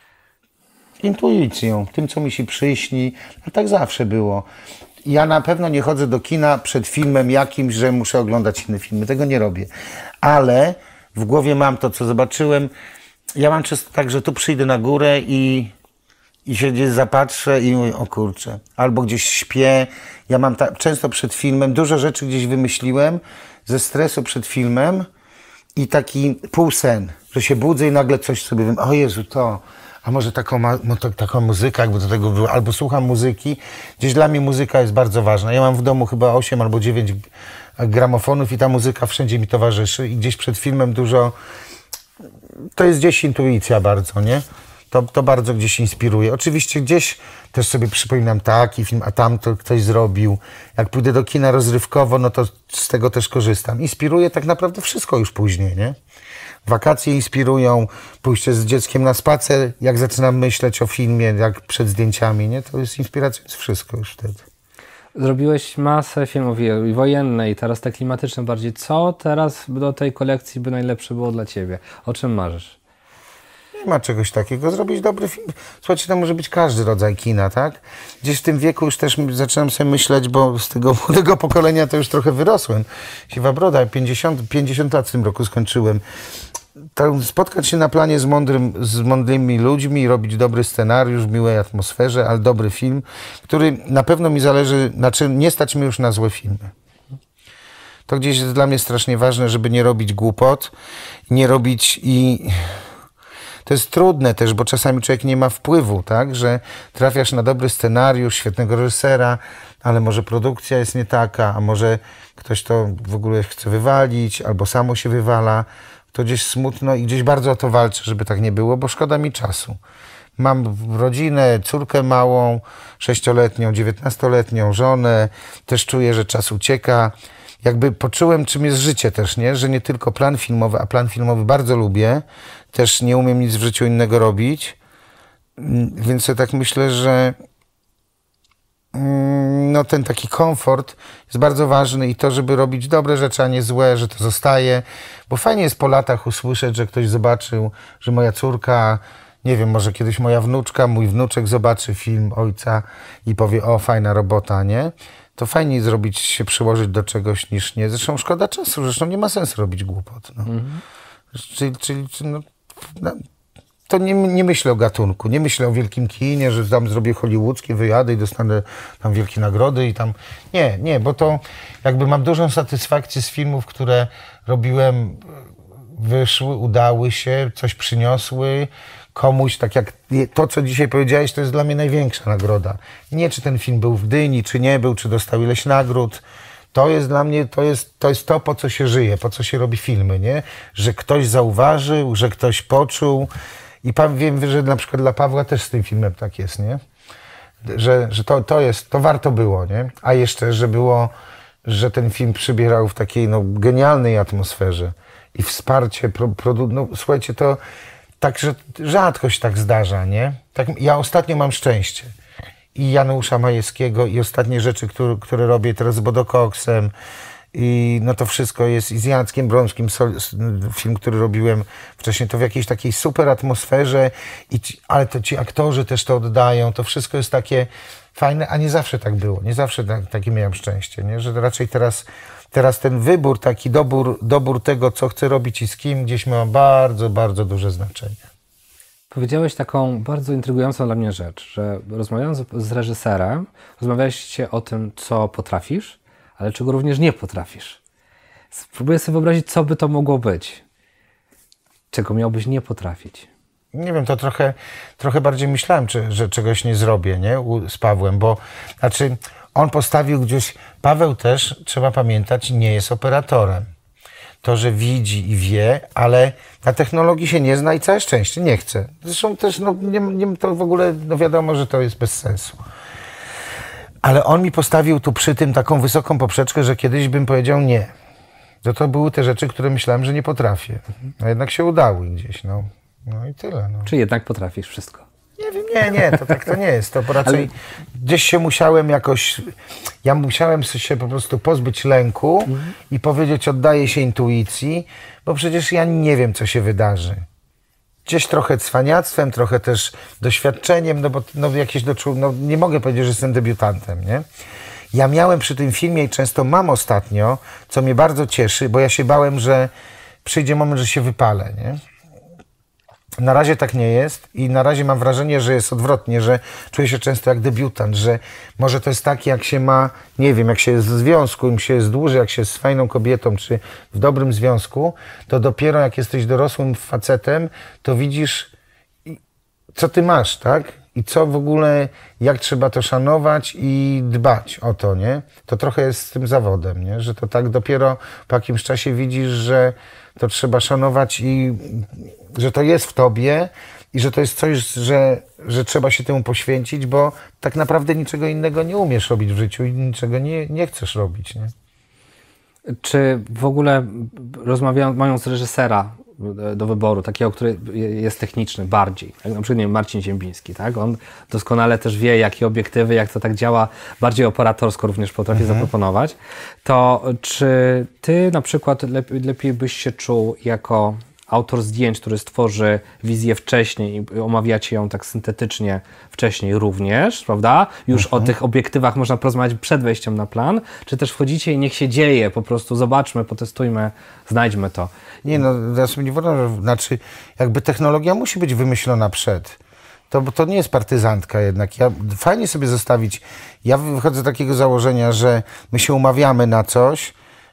Intuicją, tym, co mi się przyśni. A tak zawsze było. Ja na pewno nie chodzę do kina przed filmem jakimś, że muszę oglądać inne filmy. Tego nie robię. Ale w głowie mam to, co zobaczyłem. Ja mam często tak, że tu przyjdę na górę i, i się gdzieś zapatrzę i mówię, o kurczę. Albo gdzieś śpię. Ja mam ta, często przed filmem, dużo rzeczy gdzieś wymyśliłem ze stresu przed filmem i taki półsen, że się budzę i nagle coś sobie wiem, o Jezu, to... A może taką, to, taką muzykę, jakby do tego było, albo słucham muzyki. Gdzieś dla mnie muzyka jest bardzo ważna. Ja mam w domu chyba osiem albo dziewięć gramofonów i ta muzyka wszędzie mi towarzyszy. I gdzieś przed filmem dużo... To jest gdzieś intuicja bardzo, nie? To, to bardzo gdzieś inspiruje. Oczywiście gdzieś też sobie przypominam taki film, a tam to ktoś zrobił. Jak pójdę do kina rozrywkowo, no to z tego też korzystam. Inspiruje tak naprawdę wszystko już później, nie? Wakacje inspirują, pójście z dzieckiem na spacer, jak zaczynam myśleć o filmie, jak przed zdjęciami, nie? To jest inspiracja, jest wszystko już wtedy. Zrobiłeś masę filmów i wojenne, i teraz te klimatyczne bardziej. Co teraz do tej kolekcji by najlepsze było dla ciebie? O czym marzysz? Nie ma czegoś takiego, zrobić dobry film. Słuchajcie, to może być każdy rodzaj kina, tak? Gdzieś w tym wieku już też zaczynam sobie myśleć, bo z tego młodego pokolenia to już trochę wyrosłem. Siwa broda, pięćdziesiąt, pięćdziesiąt lat w tym roku skończyłem. To spotkać się na planie z, mądrym, z mądrymi ludźmi, robić dobry scenariusz w miłej atmosferze, ale dobry film, który na pewno mi zależy, znaczy nie stać mi już na złe filmy. To gdzieś jest dla mnie strasznie ważne, żeby nie robić głupot, nie robić i... To jest trudne też, bo czasami człowiek nie ma wpływu, tak? Że trafiasz na dobry scenariusz, świetnego reżysera, ale może produkcja jest nie taka, a może ktoś to w ogóle chce wywalić, albo samo się wywala. To gdzieś smutno i gdzieś bardzo o to walczę, żeby tak nie było, bo szkoda mi czasu. Mam rodzinę, córkę małą, sześcioletnią, dziewiętnastoletnią, żonę. Też czuję, że czas ucieka. Jakby poczułem, czym jest życie też, nie? Że nie tylko plan filmowy, a plan filmowy bardzo lubię. Też nie umiem nic w życiu innego robić. Więc ja tak myślę, że no ten taki komfort jest bardzo ważny i to, żeby robić dobre rzeczy, a nie złe, że to zostaje. Bo fajnie jest po latach usłyszeć, że ktoś zobaczył, że moja córka, nie wiem, może kiedyś moja wnuczka, mój wnuczek zobaczy film ojca i powie, o, fajna robota, nie? To fajniej zrobić, się przyłożyć do czegoś niż nie. Zresztą szkoda czasu, zresztą nie ma sensu robić głupot. No. Mhm. Czyli, czyli no, no, to nie, nie myślę o gatunku, nie myślę o wielkim kinie, że tam zrobię hollywoodzkie wyjady i dostanę tam wielkie nagrody i tam... Nie, nie, bo to jakby mam dużą satysfakcję z filmów, które robiłem, wyszły, udały się, coś przyniosły komuś, tak jak to, co dzisiaj powiedziałeś, to jest dla mnie największa nagroda. Nie, czy ten film był w Gdyni, czy nie był, czy dostał ileś nagród. To jest dla mnie, to jest, to jest to, po co się żyje, po co się robi filmy, nie? Że ktoś zauważył, że ktoś poczuł. I pan, wiem, że na przykład dla Pawła też z tym filmem tak jest, nie? Że, że to, to jest, to warto było, nie? A jeszcze, że było, że ten film przybierał w takiej no, genialnej atmosferze i wsparcie, pro, produ- no słuchajcie, to tak, że rzadko się tak zdarza, nie? Tak, ja ostatnio mam szczęście. I Janusza Majewskiego i ostatnie rzeczy, które, które robię teraz z Bodokoksem I no to wszystko jest i z Jackiem Bromskim, sol, film, który robiłem wcześniej, to w jakiejś takiej super atmosferze, i ci, ale to ci aktorzy też to oddają, to wszystko jest takie fajne, a nie zawsze tak było, nie zawsze tak, takie miałem szczęście, nie? Że raczej teraz, teraz ten wybór, taki dobór, dobór tego, co chcę robić i z kim, gdzieś ma bardzo, bardzo duże znaczenie. Powiedziałeś taką bardzo intrygującą dla mnie rzecz, że rozmawiając z reżyserem, rozmawialiście o tym, co potrafisz, ale czego również nie potrafisz. Spróbuję sobie wyobrazić, co by to mogło być. Czego miałbyś nie potrafić. Nie wiem, to trochę, trochę bardziej myślałem, czy, że czegoś nie zrobię, nie? U, z Pawłem, bo znaczy on postawił gdzieś, Paweł też, trzeba pamiętać, nie jest operatorem. To, że widzi i wie, ale na technologii się nie zna i całe szczęście nie chce. Zresztą też, no, nie, nie, to w ogóle, no wiadomo, że to jest bez sensu. Ale on mi postawił tu przy tym taką wysoką poprzeczkę, że kiedyś bym powiedział nie. To to były te rzeczy, które myślałem, że nie potrafię. A jednak się udały gdzieś, no. No i tyle, no. Czy jednak potrafisz wszystko? Nie wiem, nie, nie, to tak to nie jest. To raczej ale... gdzieś się musiałem jakoś, ja musiałem się po prostu pozbyć lęku mhm. i powiedzieć, oddaję się intuicji, bo przecież ja nie wiem, co się wydarzy. Gdzieś trochę cwaniactwem, trochę też doświadczeniem, no bo no jakieś doczu... no nie mogę powiedzieć, że jestem debiutantem, nie? Ja miałem przy tym filmie i często mam ostatnio, co mnie bardzo cieszy, bo ja się bałem, że przyjdzie moment, że się wypalę, nie? Na razie tak nie jest i na razie mam wrażenie, że jest odwrotnie, że czuję się często jak debiutant, że może to jest tak, jak się ma, nie wiem, jak się jest w związku, im się jest dłużej, jak się jest z fajną kobietą, czy w dobrym związku, to dopiero jak jesteś dorosłym facetem, to widzisz, co ty masz, tak? I co w ogóle, jak trzeba to szanować i dbać o to, nie? To trochę jest z tym zawodem, nie? Że to tak dopiero po jakimś czasie widzisz, że to trzeba szanować i że to jest w tobie i że to jest coś, że, że trzeba się temu poświęcić, bo tak naprawdę niczego innego nie umiesz robić w życiu i niczego nie, nie chcesz robić, nie? Czy w ogóle rozmawiając, mając reżysera do wyboru, takiego, który jest techniczny bardziej, jak na przykład nie wiem, Marcin Ziembiński, tak? On doskonale też wie, jakie obiektywy, jak to tak działa, bardziej operatorsko również potrafi mhm. zaproponować, to czy ty na przykład lepiej, lepiej byś się czuł jako autor zdjęć, który stworzy wizję wcześniej i omawiacie ją tak syntetycznie wcześniej również, prawda? Już mhm. o tych obiektywach można porozmawiać przed wejściem na plan, czy też wchodzicie i niech się dzieje, po prostu zobaczmy, potestujmy, znajdźmy to. Nie, no ja sobie nie wyobrażam, że znaczy jakby technologia musi być wymyślona przed. To, bo to nie jest partyzantka jednak. Ja, fajnie sobie zostawić, ja wychodzę z takiego założenia, że my się umawiamy na coś.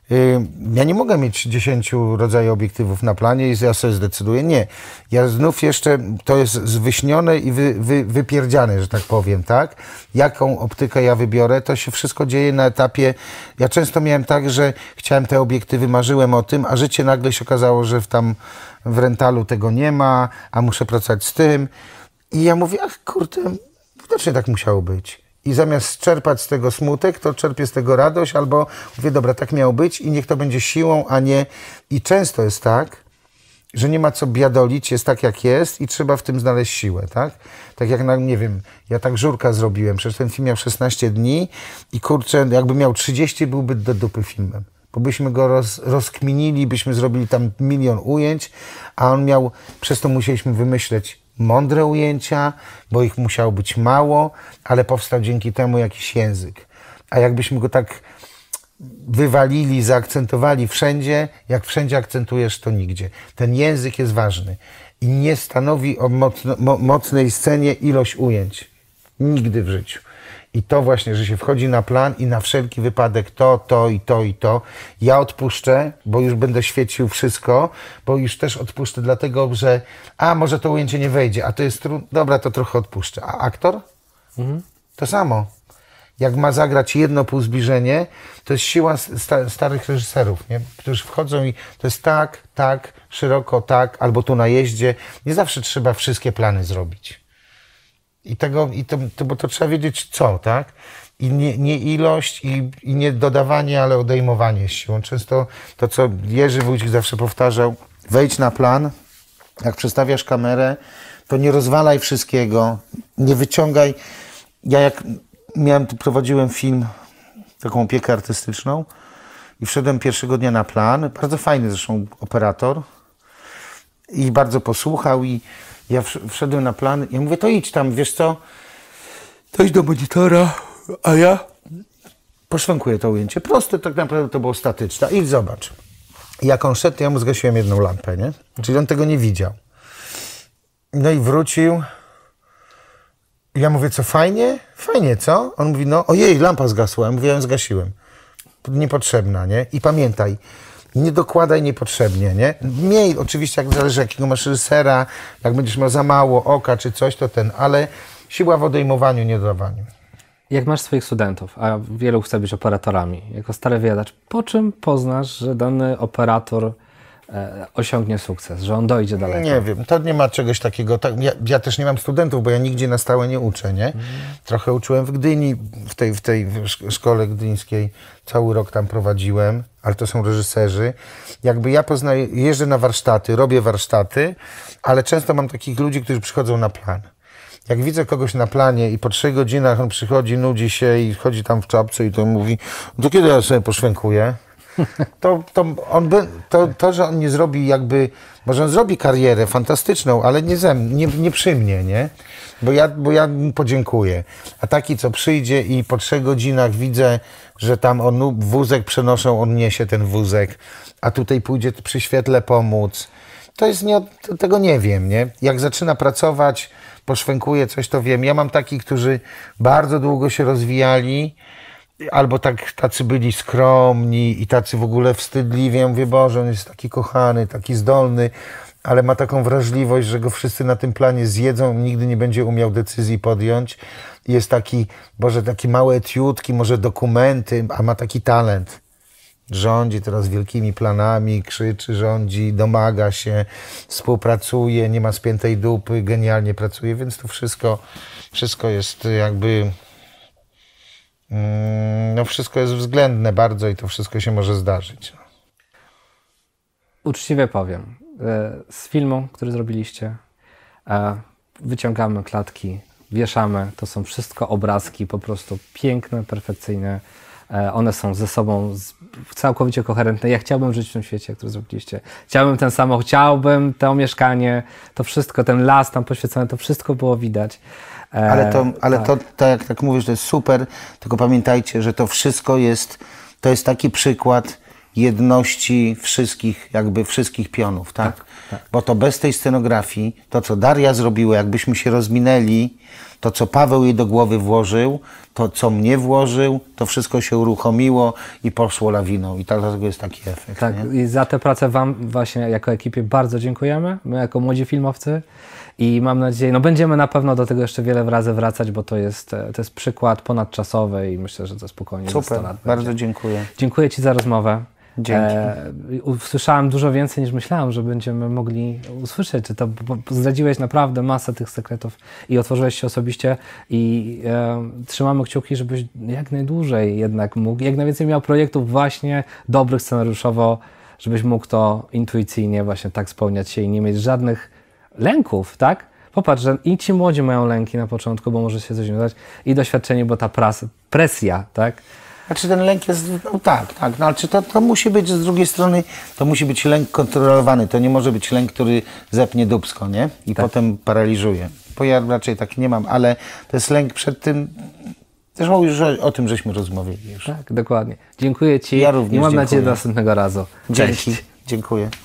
Ja nie mogę mieć dziesięciu rodzajów obiektywów na planie i ja sobie zdecyduję. Nie. Ja znów jeszcze, to jest zwyśnione i wy, wy, wypierdziane, że tak powiem, tak? Jaką optykę ja wybiorę, to się wszystko dzieje na etapie. Ja często miałem tak, że chciałem te obiektywy, marzyłem o tym, a życie nagle się okazało, że w tam w rentalu tego nie ma, a muszę pracować z tym. I ja mówię, ach kurde, widocznie tak musiało być. I zamiast czerpać z tego smutek, to czerpię z tego radość, albo mówię, dobra, tak miało być i niech to będzie siłą, a nie... I często jest tak, że nie ma co biadolić, jest tak jak jest i trzeba w tym znaleźć siłę, tak? Tak jak, na, nie wiem, ja tak Żurka zrobiłem, przecież ten film miał szesnaście dni i kurczę, jakby miał trzydzieści, byłby do dupy filmem. Bo byśmy go roz, rozkminili, byśmy zrobili tam milion ujęć, a on miał, przez to musieliśmy wymyśleć mądre ujęcia, bo ich musiało być mało, ale powstał dzięki temu jakiś język. A jakbyśmy go tak wywalili, zaakcentowali wszędzie, jak wszędzie akcentujesz, to nigdzie. Ten język jest ważny i nie stanowi o mocno, mo, mocnej scenie ilość ujęć. Nigdy w życiu. I to właśnie, że się wchodzi na plan i na wszelki wypadek to, to i to i to. Ja odpuszczę, bo już będę świecił wszystko, bo już też odpuszczę dlatego, że a może to ujęcie nie wejdzie, a to jest trudne. Dobra, to trochę odpuszczę. A aktor? Mhm. To samo. Jak ma zagrać jedno półzbliżenie, to jest siła sta starych reżyserów, nie? Którzy wchodzą i to jest tak, tak, szeroko, tak, albo tu na jeździe. Nie zawsze trzeba wszystkie plany zrobić. I tego, i to, to, bo to trzeba wiedzieć co, tak? I nie, nie ilość, i, i nie dodawanie, ale odejmowanie siłą. Często to, co Jerzy Wójcik zawsze powtarzał, wejdź na plan, jak przestawiasz kamerę, to nie rozwalaj wszystkiego, nie wyciągaj. Ja jak miałem, prowadziłem film, taką opiekę artystyczną i wszedłem pierwszego dnia na plan. Bardzo fajny zresztą operator. I bardzo posłuchał i ja wszedłem na plan. Ja mówię, to idź tam, wiesz co, to idź do monitora, a ja poszwękuję to ujęcie. Proste, tak naprawdę to było statyczne. Idź zobacz. I jak on szedł, to ja mu zgasiłem jedną lampę, nie? Czyli on tego nie widział. No i wrócił. I ja mówię, co fajnie? Fajnie, co? On mówi, no ojej, lampa zgasła. Ja mówię, ja ją zgasiłem. Niepotrzebna, nie? I pamiętaj, nie dokładaj niepotrzebnie, nie? Miej, oczywiście, jak zależy jakiego masz reżysera, jak będziesz miał za mało oka czy coś, to ten, ale siła w odejmowaniu, nie dodawaniu. Jak masz swoich studentów, a wielu chce być operatorami, jako stary wyjadacz, po czym poznasz, że dany operator e, osiągnie sukces, że on dojdzie daleko? Nie wiem, to nie ma czegoś takiego. Tak, ja, ja też nie mam studentów, bo ja nigdzie na stałe nie uczę, nie? Mm. Trochę uczyłem w Gdyni, w tej, w tej szkole gdyńskiej, cały rok tam prowadziłem, ale to są reżyserzy. Jakby ja poznaję, jeżdżę na warsztaty, robię warsztaty, ale często mam takich ludzi, którzy przychodzą na plan. Jak widzę kogoś na planie i po trzech godzinach on przychodzi, nudzi się i chodzi tam w czapce i to mówi, to kiedy ja sobie poszwękuję? To, to, on by, to, to, że on nie zrobi jakby, może on zrobi karierę fantastyczną, ale nie, ze, nie, nie przy mnie, nie? Bo ja, bo ja mu podziękuję. A taki, co przyjdzie i po trzech godzinach widzę, że tam on wózek przenoszą, on niesie ten wózek, a tutaj pójdzie przy świetle pomóc. To jest nie, tego nie wiem, nie? Jak zaczyna pracować, poszwękuje coś, to wiem. Ja mam takich, którzy bardzo długo się rozwijali, albo tak, tacy byli skromni i tacy w ogóle wstydliwi. Ja mówię, Boże, on jest taki kochany, taki zdolny, ale ma taką wrażliwość, że go wszyscy na tym planie zjedzą, nigdy nie będzie umiał decyzji podjąć. Jest taki, Boże, takie małe etiudki, może dokumenty, a ma taki talent. Rządzi teraz wielkimi planami, krzyczy, rządzi, domaga się, współpracuje, nie ma spiętej dupy, genialnie pracuje, więc to wszystko, wszystko jest jakby, no wszystko jest względne bardzo i to wszystko się może zdarzyć. Uczciwie powiem, z filmu, który zrobiliście, wyciągamy klatki, wieszamy, to są wszystko obrazki po prostu piękne, perfekcyjne. One są ze sobą całkowicie koherentne. Ja chciałbym żyć w tym świecie, który zrobiliście. Chciałbym ten samochód, chciałbym to mieszkanie, to wszystko, ten las tam poświecony, to wszystko było widać. Ale to, ale tak. to, to jak tak mówisz, to jest super, tylko pamiętajcie, że to wszystko jest, to jest taki przykład jedności wszystkich, jakby wszystkich pionów, tak? tak, tak. Bo to bez tej scenografii, to co Daria zrobiła, jakbyśmy się rozminęli, to co Paweł jej do głowy włożył, to co mnie włożył, to wszystko się uruchomiło i poszło lawiną. I dlatego jest taki efekt. Tak, nie? I za tę pracę wam właśnie jako ekipie bardzo dziękujemy, my jako młodzi filmowcy. I mam nadzieję, no będziemy na pewno do tego jeszcze wiele razy wracać, bo to jest, to jest przykład ponadczasowy i myślę, że to spokojnie za sto lat bardzo będzie. dziękuję. Dziękuję Ci za rozmowę. Dzięki. E, usłyszałem dużo więcej niż myślałem, że będziemy mogli usłyszeć. Czy to bo zdradziłeś naprawdę masę tych sekretów i otworzyłeś się osobiście i e, trzymamy kciuki, żebyś jak najdłużej jednak mógł, jak najwięcej miał projektów właśnie dobrych scenariuszowo, żebyś mógł to intuicyjnie właśnie tak spełniać się i nie mieć żadnych lęków, tak? Popatrz, że i ci młodzi mają lęki na początku, bo może się coś nie udać, i doświadczenie, bo ta pras, presja, tak? Znaczy ten lęk jest, no tak, tak, no ale czy to, to musi być z drugiej strony, to musi być lęk kontrolowany, to nie może być lęk, który zepnie dupsko, nie? I tak. Potem paraliżuje. Bo ja raczej tak nie mam, ale to jest lęk przed tym, zresztą już o, o tym żeśmy rozmawiali już. Tak, dokładnie. Dziękuję Ci ja również i mam dziękuję. nadzieję do następnego razu. Cześć. Dzięki. Dziękuję.